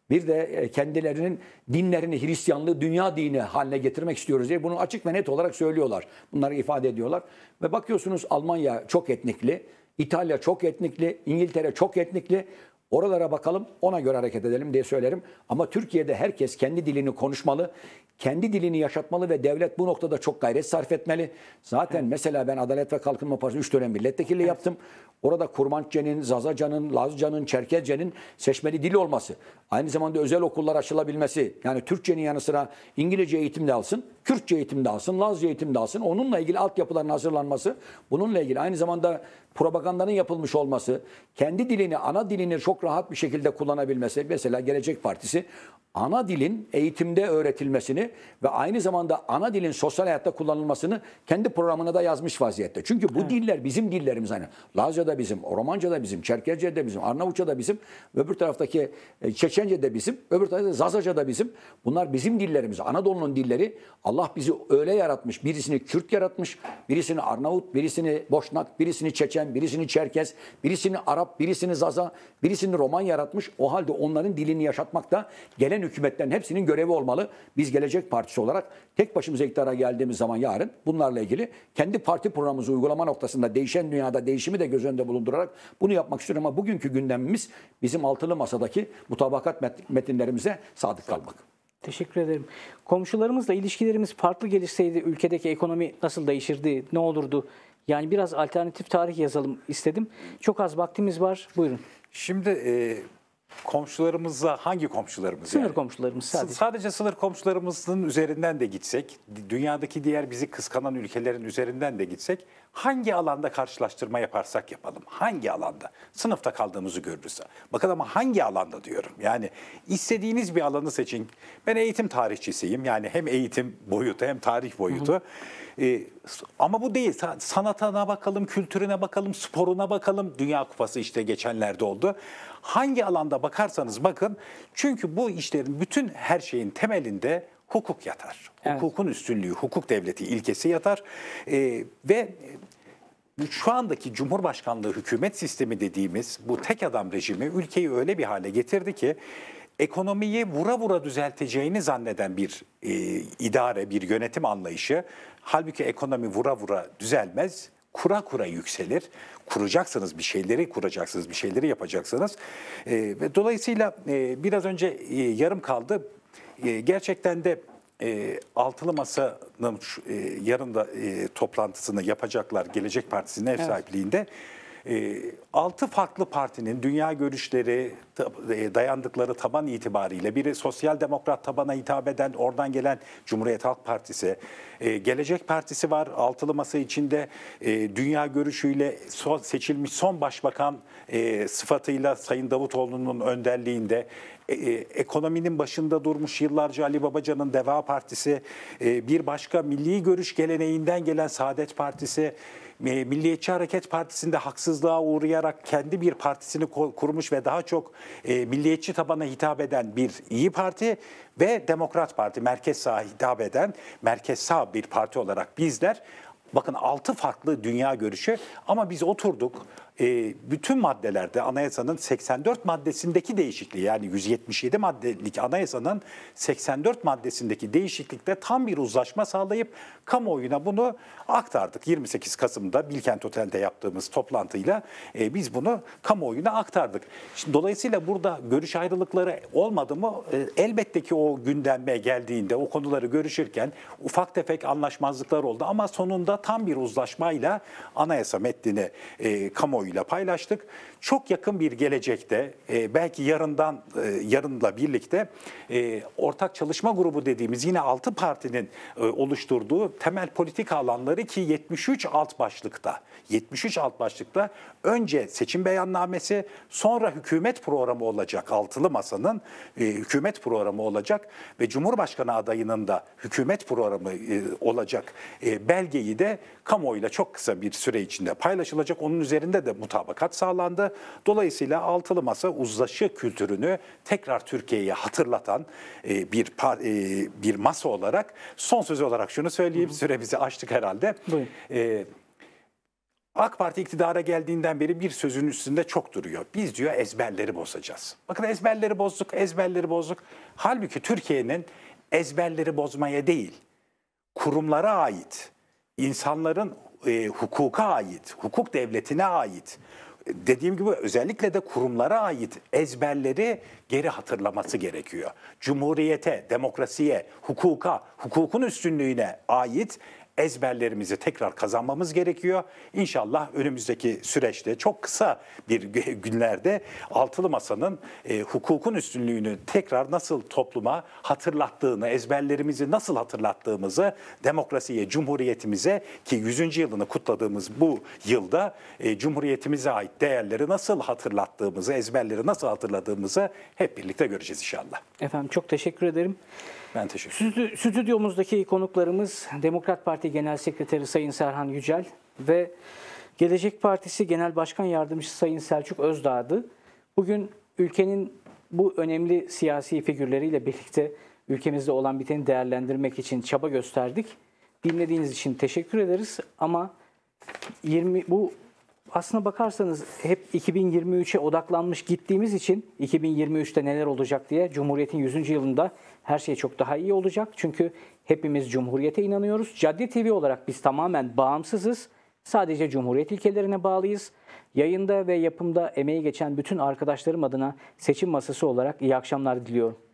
Bir de kendilerinin dinlerini, Hristiyanlığı dünya dini haline getirmek istiyoruz diye bunu açık ve net olarak söylüyorlar. Bunları ifade ediyorlar. Ve bakıyorsunuz Almanya çok etnikli, İtalya çok etnikli, İngiltere çok etnikli. Oralara bakalım, ona göre hareket edelim diye söylerim. Ama Türkiye'de herkes kendi dilini konuşmalı, kendi dilini yaşatmalı ve devlet bu noktada çok gayret sarf etmeli. Zaten evet. mesela ben Adalet ve Kalkınma Partisi üç dönem milletvekilliği evet. yaptım. Orada Kurmanççe'nin, Zazacan'ın, Lazca'nın, Çerkezce'nin seçmeli dil olması, aynı zamanda özel okullar açılabilmesi, yani Türkçenin yanı sıra İngilizce eğitim de alsın, Kürtçe eğitim de alsın, Lazca eğitim de alsın, onunla ilgili altyapıların hazırlanması, bununla ilgili aynı zamanda propagandanın yapılmış olması, kendi dilini, ana dilini çok rahat bir şekilde kullanabilmesi, mesela Gelecek Partisi ana dilin eğitimde öğretilmesini ve aynı zamanda ana dilin sosyal hayatta kullanılmasını kendi programına da yazmış vaziyette. Çünkü bu evet. diller bizim dillerimiz. Hani Lazca da bizim, Romanca da bizim, Çerkezce de bizim, Arnavutça da bizim, öbür taraftaki Çeçence de bizim, öbür tarafta Zazaca da bizim. Bunlar bizim dillerimiz. Anadolu'nun dilleri. Allah bizi öyle yaratmış. Birisini Kürt yaratmış, birisini Arnavut, birisini Boşnak, birisini Çeçen, birisini Çerkez, birisini Arap, birisini Zaza, birisini Roman yaratmış. O halde onların dilini yaşatmak da gelen hükümetlerin hepsinin görevi olmalı. Biz Gelecek Partisi olarak tek başımıza iktidara geldiğimiz zaman yarın bunlarla ilgili kendi parti programımızı uygulama noktasında değişen dünyada değişimi de göz önünde bulundurarak bunu yapmak istiyorum. Ama bugünkü gündemimiz bizim altılı masadaki mutabakat metinlerimize sadık kalmak. Teşekkür ederim. Komşularımızla ilişkilerimiz farklı gelişseydi ülkedeki ekonomi nasıl değişirdi, ne olurdu? Yani biraz alternatif tarih yazalım istedim. Çok az vaktimiz var. Buyurun. Şimdi e, komşularımızla hangi komşularımız? Sınır yani? komşularımız sadece. Sadece sınır komşularımızın üzerinden de gitsek, dünyadaki diğer bizi kıskanan ülkelerin üzerinden de gitsek, hangi alanda karşılaştırma yaparsak yapalım, hangi alanda sınıfta kaldığımızı görürüz. Bakın ama hangi alanda diyorum. Yani istediğiniz bir alanı seçin. Ben eğitim tarihçisiyim. Yani hem eğitim boyutu hem tarih boyutu. Hı hı. Ee, ama bu değil. Sanatına bakalım, kültürüne bakalım, sporuna bakalım. Dünya Kupası işte geçenlerde oldu. Hangi alanda bakarsanız bakın. Çünkü bu işlerin bütün her şeyin temelinde hukuk yatar. Evet. Hukukun üstünlüğü, hukuk devleti ilkesi yatar. Ee, ve şu andaki Cumhurbaşkanlığı hükümet sistemi dediğimiz bu tek adam rejimi ülkeyi öyle bir hale getirdi ki ekonomiyi vura vura düzelteceğini zanneden bir e, idare, bir yönetim anlayışı. Halbuki ekonomi vura vura düzelmez, kura kura yükselir. Kuracaksınız bir şeyleri, kuracaksınız bir şeyleri yapacaksınız. E, ve dolayısıyla e, biraz önce e, yarım kaldı. E, gerçekten de e, Altılı Masa'nın e, yarın da e, toplantısını yapacaklar Gelecek Partisi'nin ev evet. sahipliğinde. E, altı farklı partinin dünya görüşleri, dayandıkları taban itibariyle biri sosyal demokrat tabana hitap eden, oradan gelen Cumhuriyet Halk Partisi, e, Gelecek Partisi var, altılı masa içinde e, dünya görüşüyle son, seçilmiş son başbakan e, sıfatıyla Sayın Davutoğlu'nun önderliğinde, e, e, ekonominin başında durmuş yıllarca Ali Babacan'ın Deva Partisi, e, bir başka milli görüş geleneğinden gelen Saadet Partisi, Milliyetçi Hareket Partisi'nde haksızlığa uğrayarak kendi bir partisini kurmuş ve daha çok e, milliyetçi tabana hitap eden bir İyi Parti ve Demokrat Parti, merkez sağa hitap eden merkez sağ bir parti olarak bizler. Bakın altı farklı dünya görüşü ama biz oturduk. E, bütün maddelerde anayasanın seksen dört maddesindeki değişikliği, yani yüz yetmiş yedi maddelik anayasanın seksen dört maddesindeki değişiklikte tam bir uzlaşma sağlayıp kamuoyuna bunu aktardık. yirmi sekiz Kasım'da Bilkent Otel'de yaptığımız toplantıyla e, biz bunu kamuoyuna aktardık. Şimdi, dolayısıyla burada görüş ayrılıkları olmadı mı? E, elbette ki o gündeme geldiğinde, o konuları görüşürken ufak tefek anlaşmazlıklar oldu ama sonunda tam bir uzlaşmayla anayasa metnini e, kamuoyu ile paylaştık. Çok yakın bir gelecekte e, belki yarından e, yarınla birlikte e, ortak çalışma grubu dediğimiz yine altı partinin e, oluşturduğu temel politika alanları ki yetmiş üç alt başlıkta yetmiş üç alt başlıkta önce seçim beyannamesi, sonra hükümet programı olacak, altılı masanın e, hükümet programı olacak ve Cumhurbaşkanı adayının da hükümet programı e, olacak e, belgeyi de kamuoyuyla çok kısa bir süre içinde paylaşılacak. Onun üzerinde de mutabakat sağlandı. Dolayısıyla altılı masa uzlaşı kültürünü tekrar Türkiye'ye hatırlatan e, bir e, bir masa olarak son sözü olarak şunu söyleyeyim. Hı hı. Süremizi aştık herhalde. E, AK Parti iktidara geldiğinden beri bir sözün üstünde çok duruyor. Biz diyor ezberleri bozacağız. Bakın ezberleri bozduk, ezberleri bozduk. Halbuki Türkiye'nin ezberleri bozmaya değil, kurumlara ait, insanların e, hukuka ait, hukuk devletine ait, dediğim gibi özellikle de kurumlara ait ezberleri geri hatırlaması gerekiyor. Cumhuriyete, demokrasiye, hukuka, hukukun üstünlüğüne ait ezberlerimizi tekrar kazanmamız gerekiyor. İnşallah önümüzdeki süreçte çok kısa bir günlerde Altılı Masa'nın e, hukukun üstünlüğünü tekrar nasıl topluma hatırlattığını, ezberlerimizi nasıl hatırlattığımızı, demokrasiye, cumhuriyetimize ki yüzüncü yılını kutladığımız bu yılda e, cumhuriyetimize ait değerleri nasıl hatırlattığımızı, ezberleri nasıl hatırladığımızı hep birlikte göreceğiz inşallah. Efendim çok teşekkür ederim. Ben teşekkür ederim. Stü- Stüdyomuzdaki konuklarımız Demokrat Parti Genel Sekreteri Sayın Serhan Yücel ve Gelecek Partisi Genel Başkan Yardımcısı Sayın Selçuk Özdağ'dı. Bugün ülkenin bu önemli siyasi figürleriyle birlikte ülkemizde olan biteni değerlendirmek için çaba gösterdik. Dinlediğiniz için teşekkür ederiz ama yirmi bu aslına bakarsanız hep iki bin yirmi üçe odaklanmış gittiğimiz için iki bin yirmi üçte neler olacak diye Cumhuriyet'in yüzüncü yılında her şey çok daha iyi olacak. Çünkü hepimiz Cumhuriyet'e inanıyoruz. Cadde T V olarak biz tamamen bağımsızız. Sadece Cumhuriyet ilkelerine bağlıyız. Yayında ve yapımda emeği geçen bütün arkadaşlarım adına seçim masası olarak iyi akşamlar diliyorum.